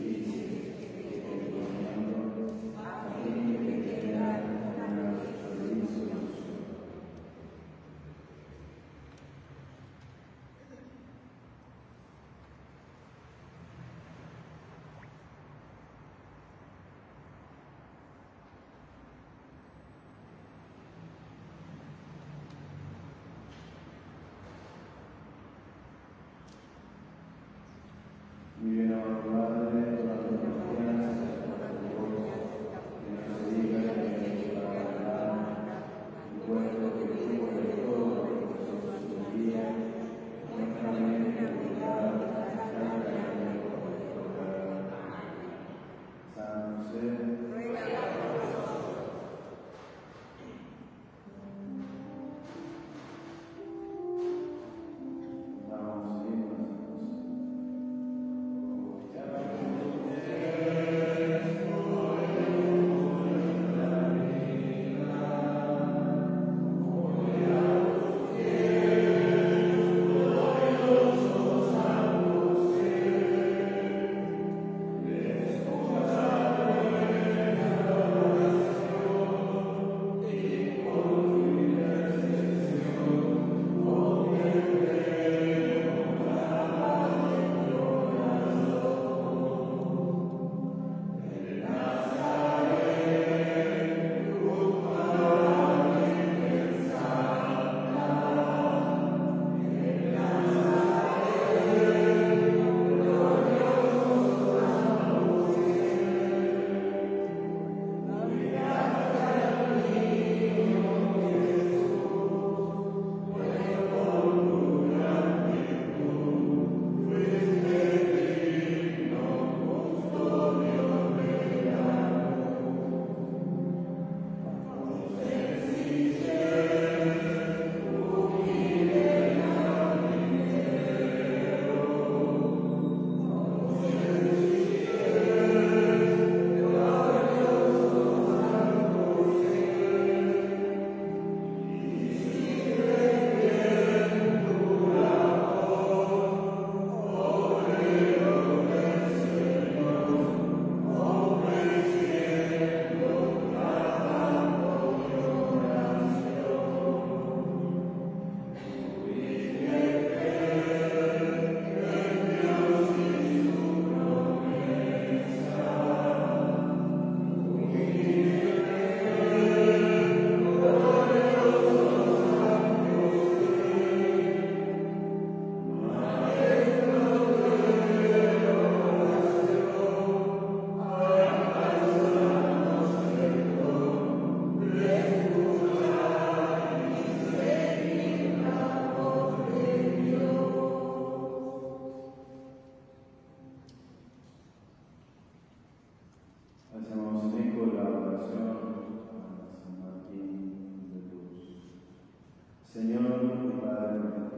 Señor y Padre nuestro,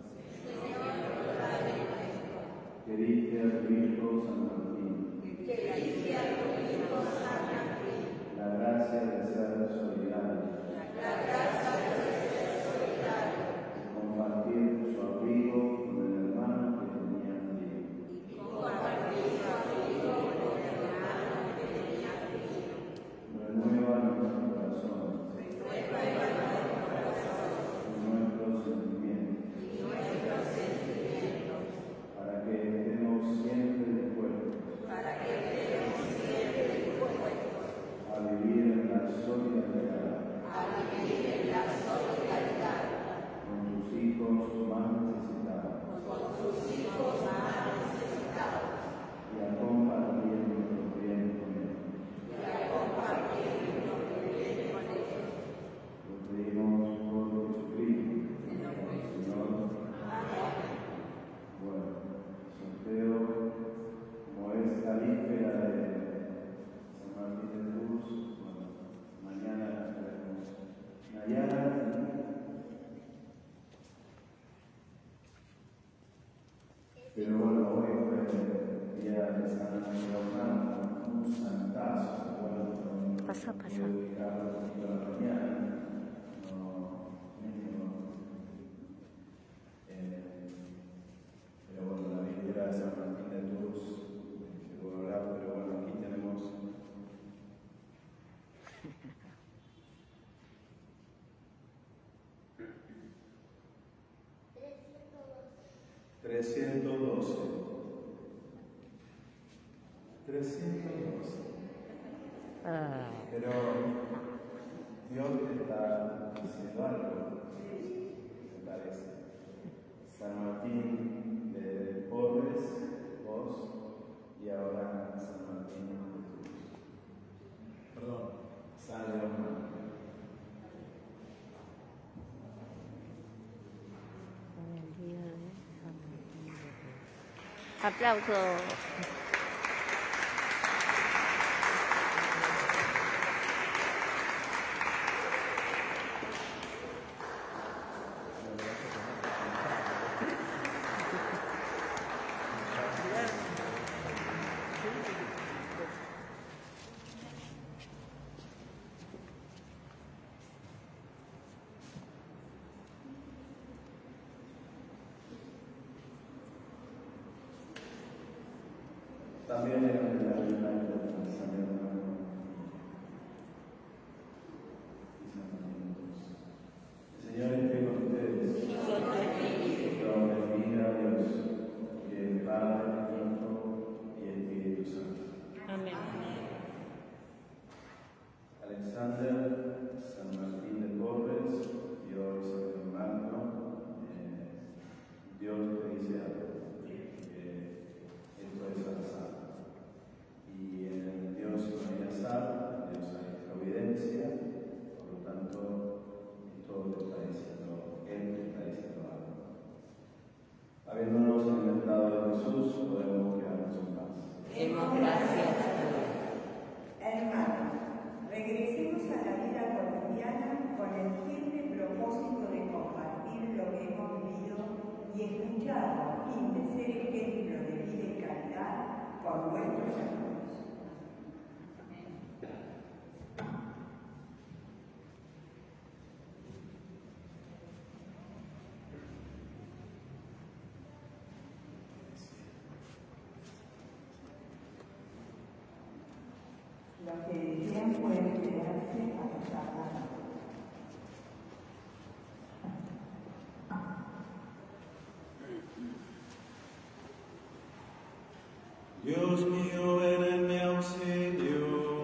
que diste a tu Hijo San Martín la gracia de ser solidario, de compartir su abrigo con el hermano que tenía frío. Renueva nuestro corazón, nuestros sentimientos, para que estemos siempre dispuestos a vivir en la solidaridad con tus hijos más necesitados y a compartir nuestros bienes con ellos. Lo pedimos por Jesucristo, nuestro Señor. Bueno, sorteo, como es la víspera de San Martín de Tours, bueno, mañana tenemos Nayara. Pero bueno, hoy fue el día de San Germán, un santazo, bueno, Pasa, pasa. quiero dedicar un poquito a la mañana, no, mínimo. Eh, pero bueno, la víspera de San Martín de Tours, se puede hablar, pero bueno, aquí tenemos trescientos doce. trescientos doce. Ah, Pero Dios te está haciendo algo, me parece. San Martín de Porres, vos, y ahora San Martín de Tours. Perdón, San León. con el día de San Martín de Tours. Aplauso. También era de la vida de San León y San Martín. El Señor esté con ustedes. Que os bendiga Dios, que el Padre, el Hijo y el Espíritu Santo. Amén. Alexander, San Martín de Porres y hoy San Germán, eh, Dios te dice algo, que esto es alzado. Y en el Dios no hay azar, Dios hay providencia, por lo tanto, esto te está diciendo, Él te está diciendo algo. Habiéndonos alimentado de Jesús, podemos quedarnos en paz. Demos gracias. Hermanos, regresemos a la vida cotidiana con el firme propósito de compartir lo que hemos vivido y escuchar a fin de ser ejemplo de vida y caridad por nuestros hermanos. Los que desean pueden quedarse a pasar la noche. Dios mío, ven en mi auxilio.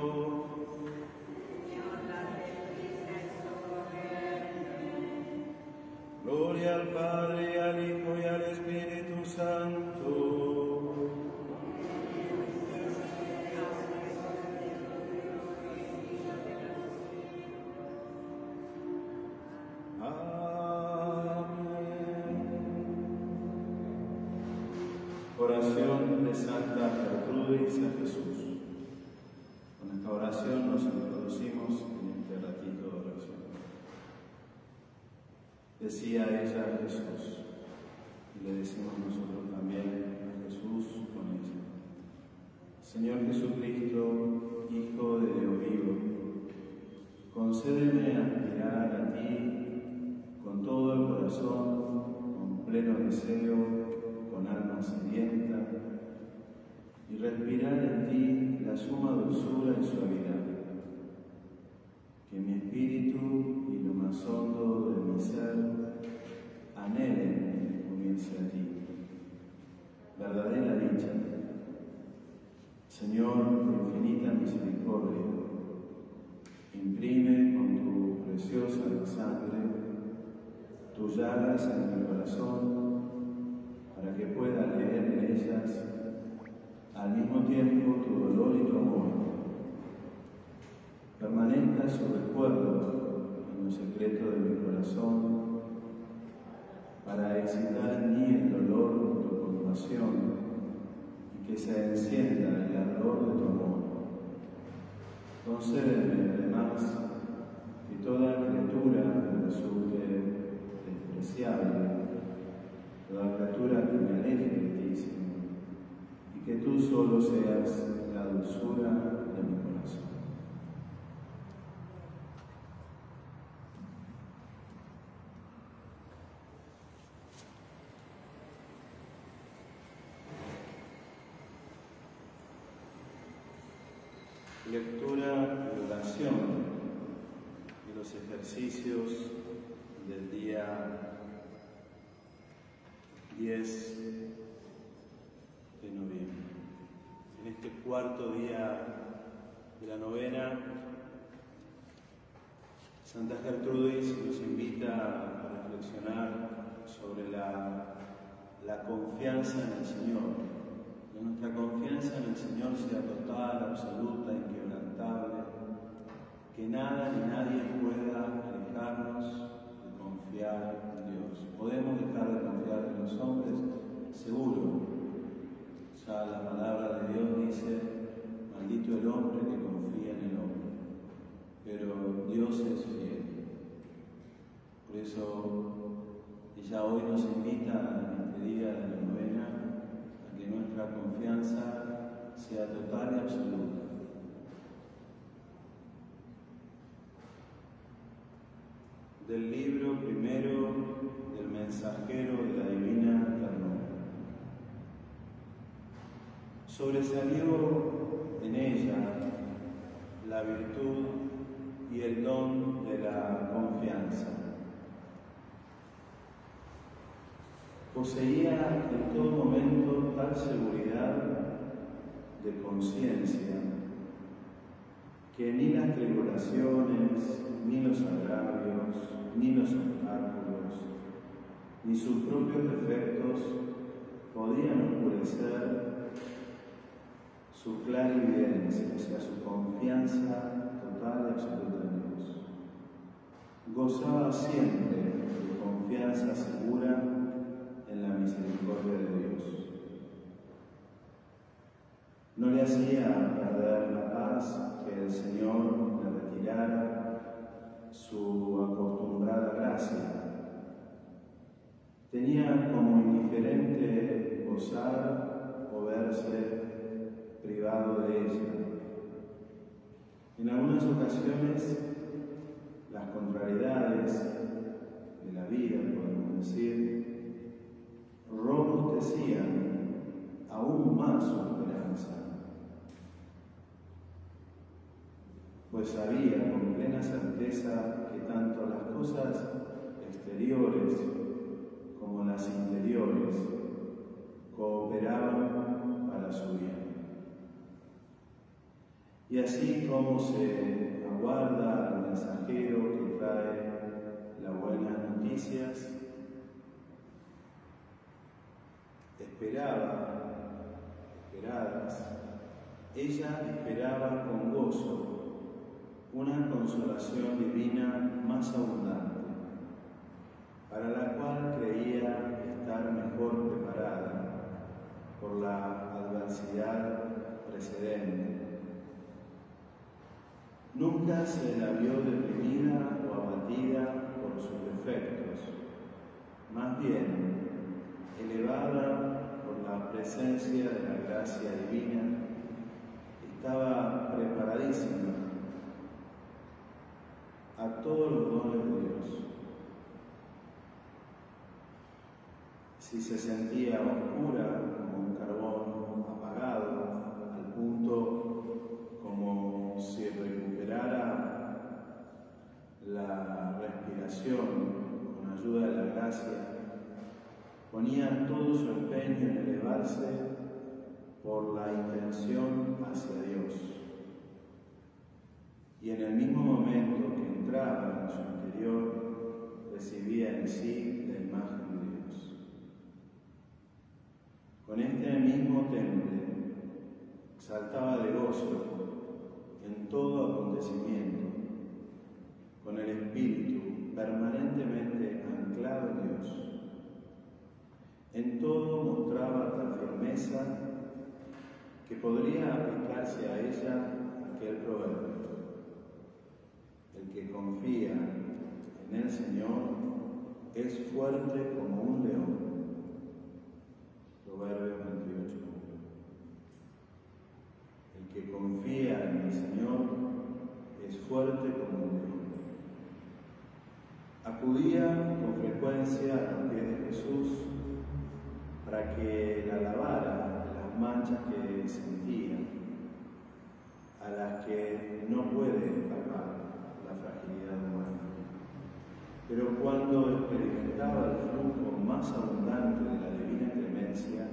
Gloria al Padre, y al Hijo, y al Espíritu Santo. Oración de Santa Gertrudis a Jesús. Con esta oración nos introducimos en este ratito de oración. Decía ella a Jesús, y le decimos nosotros también a Jesús con ella: Señor Jesucristo, Hijo de Dios vivo, concédeme aspirar a ti con todo el corazón, con pleno deseo, con alma sedienta, y respirar en ti la suma dulzura y suavidad. Que mi espíritu y lo más hondo de mi ser anhelen unirse a ti. Verdadera dicha. Señor, de infinita misericordia, imprime con tu preciosa sangre tus llagas en mi corazón, para que pueda leer en ellas al mismo tiempo tu dolor y tu amor. Permanezca su recuerdo en lo secreto de mi corazón, para excitar en mí el dolor de tu compasión y que se encienda el ardor de tu amor. Concédeme además que toda criatura me resulte despreciable, toda criatura que me aleje de ti, Señor, y que tú solo seas la dulzura de mi corazón. Lectura y oración de los ejercicios del día diez de noviembre. En este cuarto día de la novena, Santa Gertrudis nos invita a reflexionar sobre la, la confianza en el Señor. Que nuestra confianza en el Señor sea total, absoluta, inquebrantable, que nada ni nadie pueda alejarnos de confiar en Dios. ¿Podemos dejar de confiar en los hombres? Seguro. Ya la palabra de Dios dice: maldito el hombre que confía en el hombre. Pero Dios es fiel. Por eso ella hoy nos invita en este día de la novena a que nuestra confianza sea total y absoluta. Del libro primero del mensajero de la divina ternura. Sobresalió en ella la virtud y el don de la confianza. Poseía en todo momento tal seguridad de conciencia que ni las tribulaciones, ni los agravios, ni los obstáculos, ni sus propios defectos podían oscurecer su clara evidencia, o sea, su confianza total y absoluta en Dios. Gozaba siempre de confianza segura en la misericordia de Dios. No le hacía perder la paz que el Señor le retirara su acostumbrada gracia. Tenía como indiferente gozar o verse privado de ella. En algunas ocasiones, las contrariedades de la vida, podemos decir, robustecían aún más su esperanza, pues sabía con plena certeza que tanto las cosas exteriores como las interiores cooperaban para su bien. Y así como se aguarda al mensajero que trae las buenas noticias, esperaba, esperadas, ella esperaba con gozo una consolación divina más abundante, para la cual creía estar mejor preparada por la adversidad precedente. Nunca se la vio deprimida o abatida por sus defectos, gracia divina, estaba preparadísima a todos los dones de Dios. Si se sentía oscura como un carbón apagado, al punto como si recuperara la respiración con ayuda de la gracia, ponía todo su empeño en elevarse por la intención hacia Dios. Y en el mismo momento que entraba en su interior, recibía en sí la imagen de Dios. Con este mismo temple saltaba de gozo en todo acontecimiento, con el espíritu permanentemente anclado en Dios. En todo mostraba tal firmeza que podría aplicarse a ella aquel proverbio: el que confía en el Señor es fuerte como un león. Proverbios veintiocho. El que confía en el Señor es fuerte como un león. Acudía con frecuencia a los pies de Jesús para que la lavara de las manchas que sentía, a las que no puede salvar la fragilidad humana. Pero cuando experimentaba el flujo más abundante de la divina clemencia,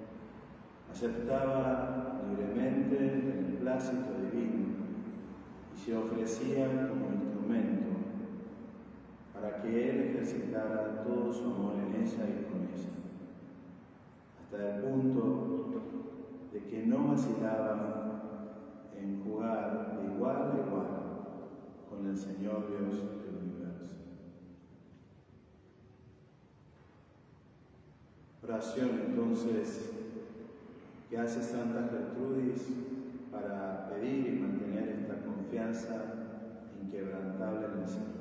aceptaba libremente el beneplácito divino y se ofrecía como instrumento para que Él ejercitara todo su amor en ella y con ella, hasta el punto de que no vacilaba en jugar de igual a igual con el Señor Dios del universo. Oración entonces que hace Santa Gertrudis para pedir y mantener esta confianza inquebrantable en el Señor.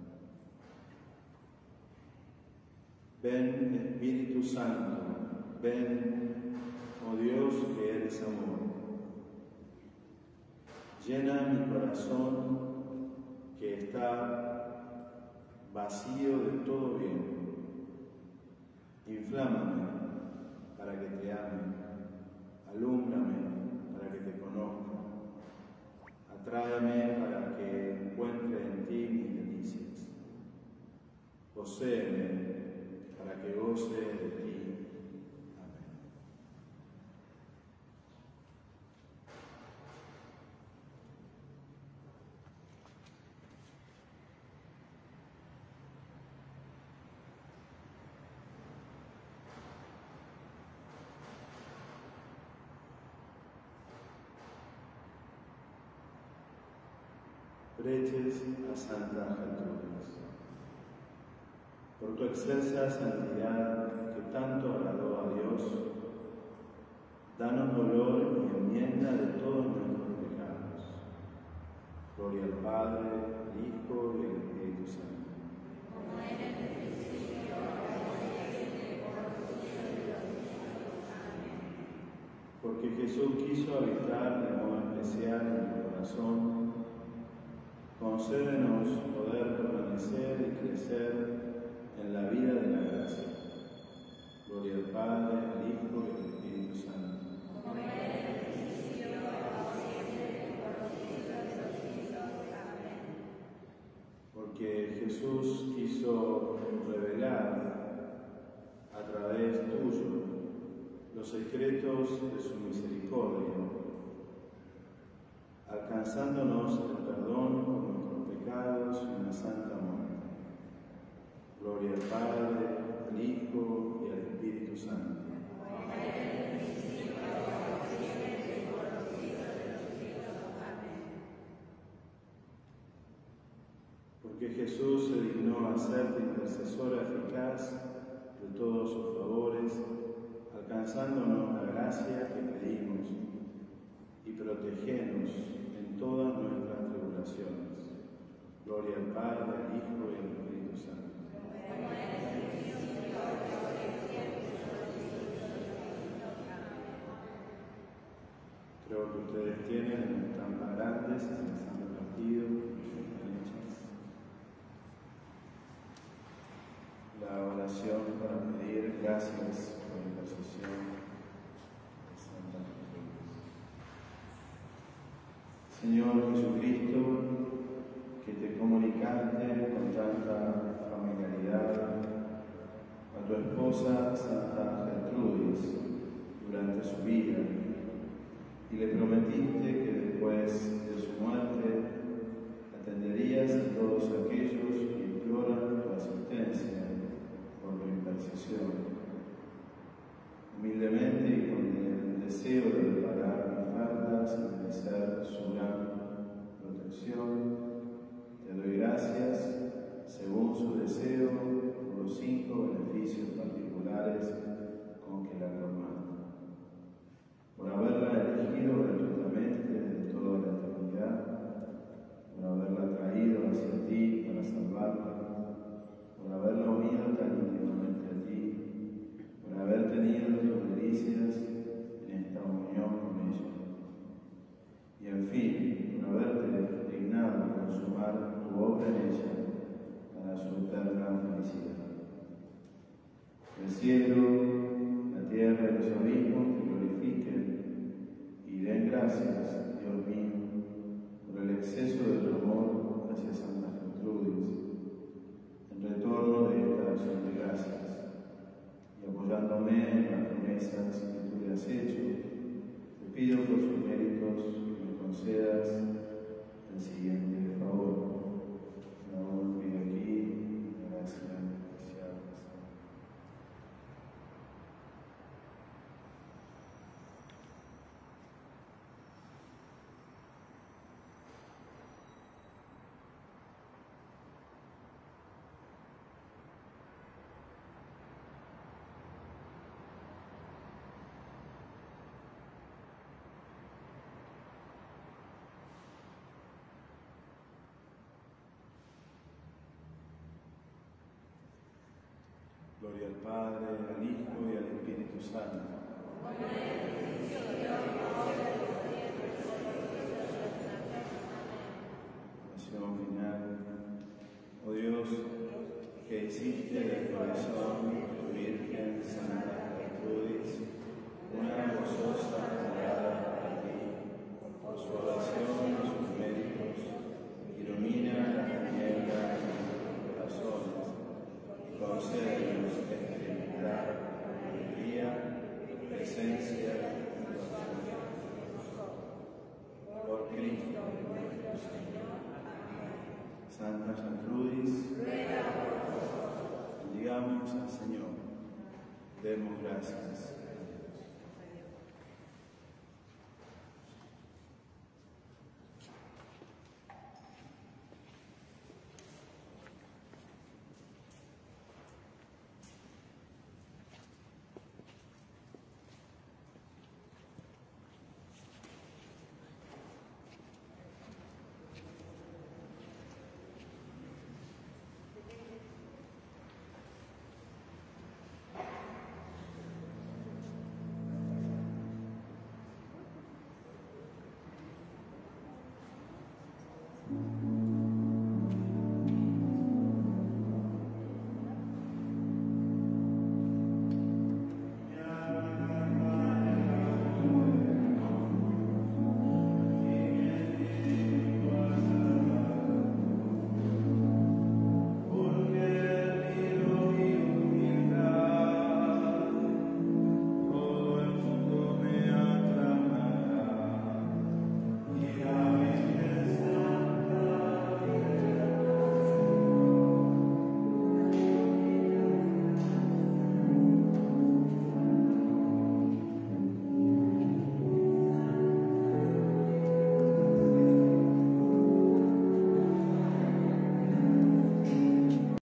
Ven, Espíritu Santo, ven, oh Dios que eres amor. Llena mi corazón que está vacío de todo bien. Inflámame para que te ame. Alúmbrame para que te conozca. Atráeme para que encuentre en ti mis delicias. Poséeme para que goce de ti. Amén. Preces a Santa Gertrudis. Por tu excelsa santidad que tanto agradó a Dios, danos dolor y enmienda de todos nuestros pecados. Gloria al Padre, al Hijo y al Espíritu Santo. Como era en el principio, ahora y siempre, por los siglos de los siglos. Amén. Porque Jesús quiso habitar de modo especial en tu corazón, concédenos poder permanecer y crecer en la vida de la gracia. Gloria al Padre, al Hijo y al Espíritu Santo. Como era en el principio, ahora y siempre, por los siglos de los siglos. Amén. Porque Jesús quiso revelar a través tuyo los secretos de su misericordia, alcanzándonos el perdón por nuestros pecados y una santa muerte. Gloria al Padre, al Hijo y al Espíritu Santo. Porque Jesús se dignó a ser intercesora eficaz de todos sus favores, alcanzándonos la gracia que pedimos y protegernos en todas nuestras tribulaciones. Gloria al Padre, al Hijo y al Espíritu Santo. Creo que ustedes tienen tan grandes y se les han repartido, están hechas. La oración para pedir gracias por la intercesión de Santa Gertrudis. Señor Jesucristo, que te comunicaste con tanta familiaridad a tu esposa Santa Gertrudis durante su vida, y le prometiste que después de su muerte atenderías a todos aquellos que imploran tu asistencia por tu intercesión. Humildemente y con el deseo de reparar mis faltas y merecer su gran protección, te doy gracias, según su deseo, por los cinco beneficios particulares con que la coronaste. Por haberla elegido gratuitamente desde toda la eternidad, por haberla traído hacia ti para salvarla, por haberla unido tan íntimamente a ti, por haber tenido tus delicias en esta unión con ella, y en fin, por haberte dignado consumar tu obra en ella para su eterna felicidad. El cielo, la tierra y los abismos te glorifiquen y den gracias, Dios mío, por el exceso de tu amor hacia Santa Gertrudis. En retorno de esta acción de gracias y apoyándome en las promesas que tú le has hecho, te pido por sus méritos que me concedas el siguiente favor. No pido aquí la gracia especial. Gloria al Padre, al Hijo y al Espíritu Santo. Oración final. Oh Dios, que hiciste del corazón de tu Virgen Santa Gertrudis una gozosa morada para ti, por su oración y sus méritos, ilumina la tiniebla de nuestros corazones y concédenos experimentar alegría, presencia y oración. Por Cristo nuestro Señor. Santa Gertrudis, bendigamos al Señor. Demos gracias.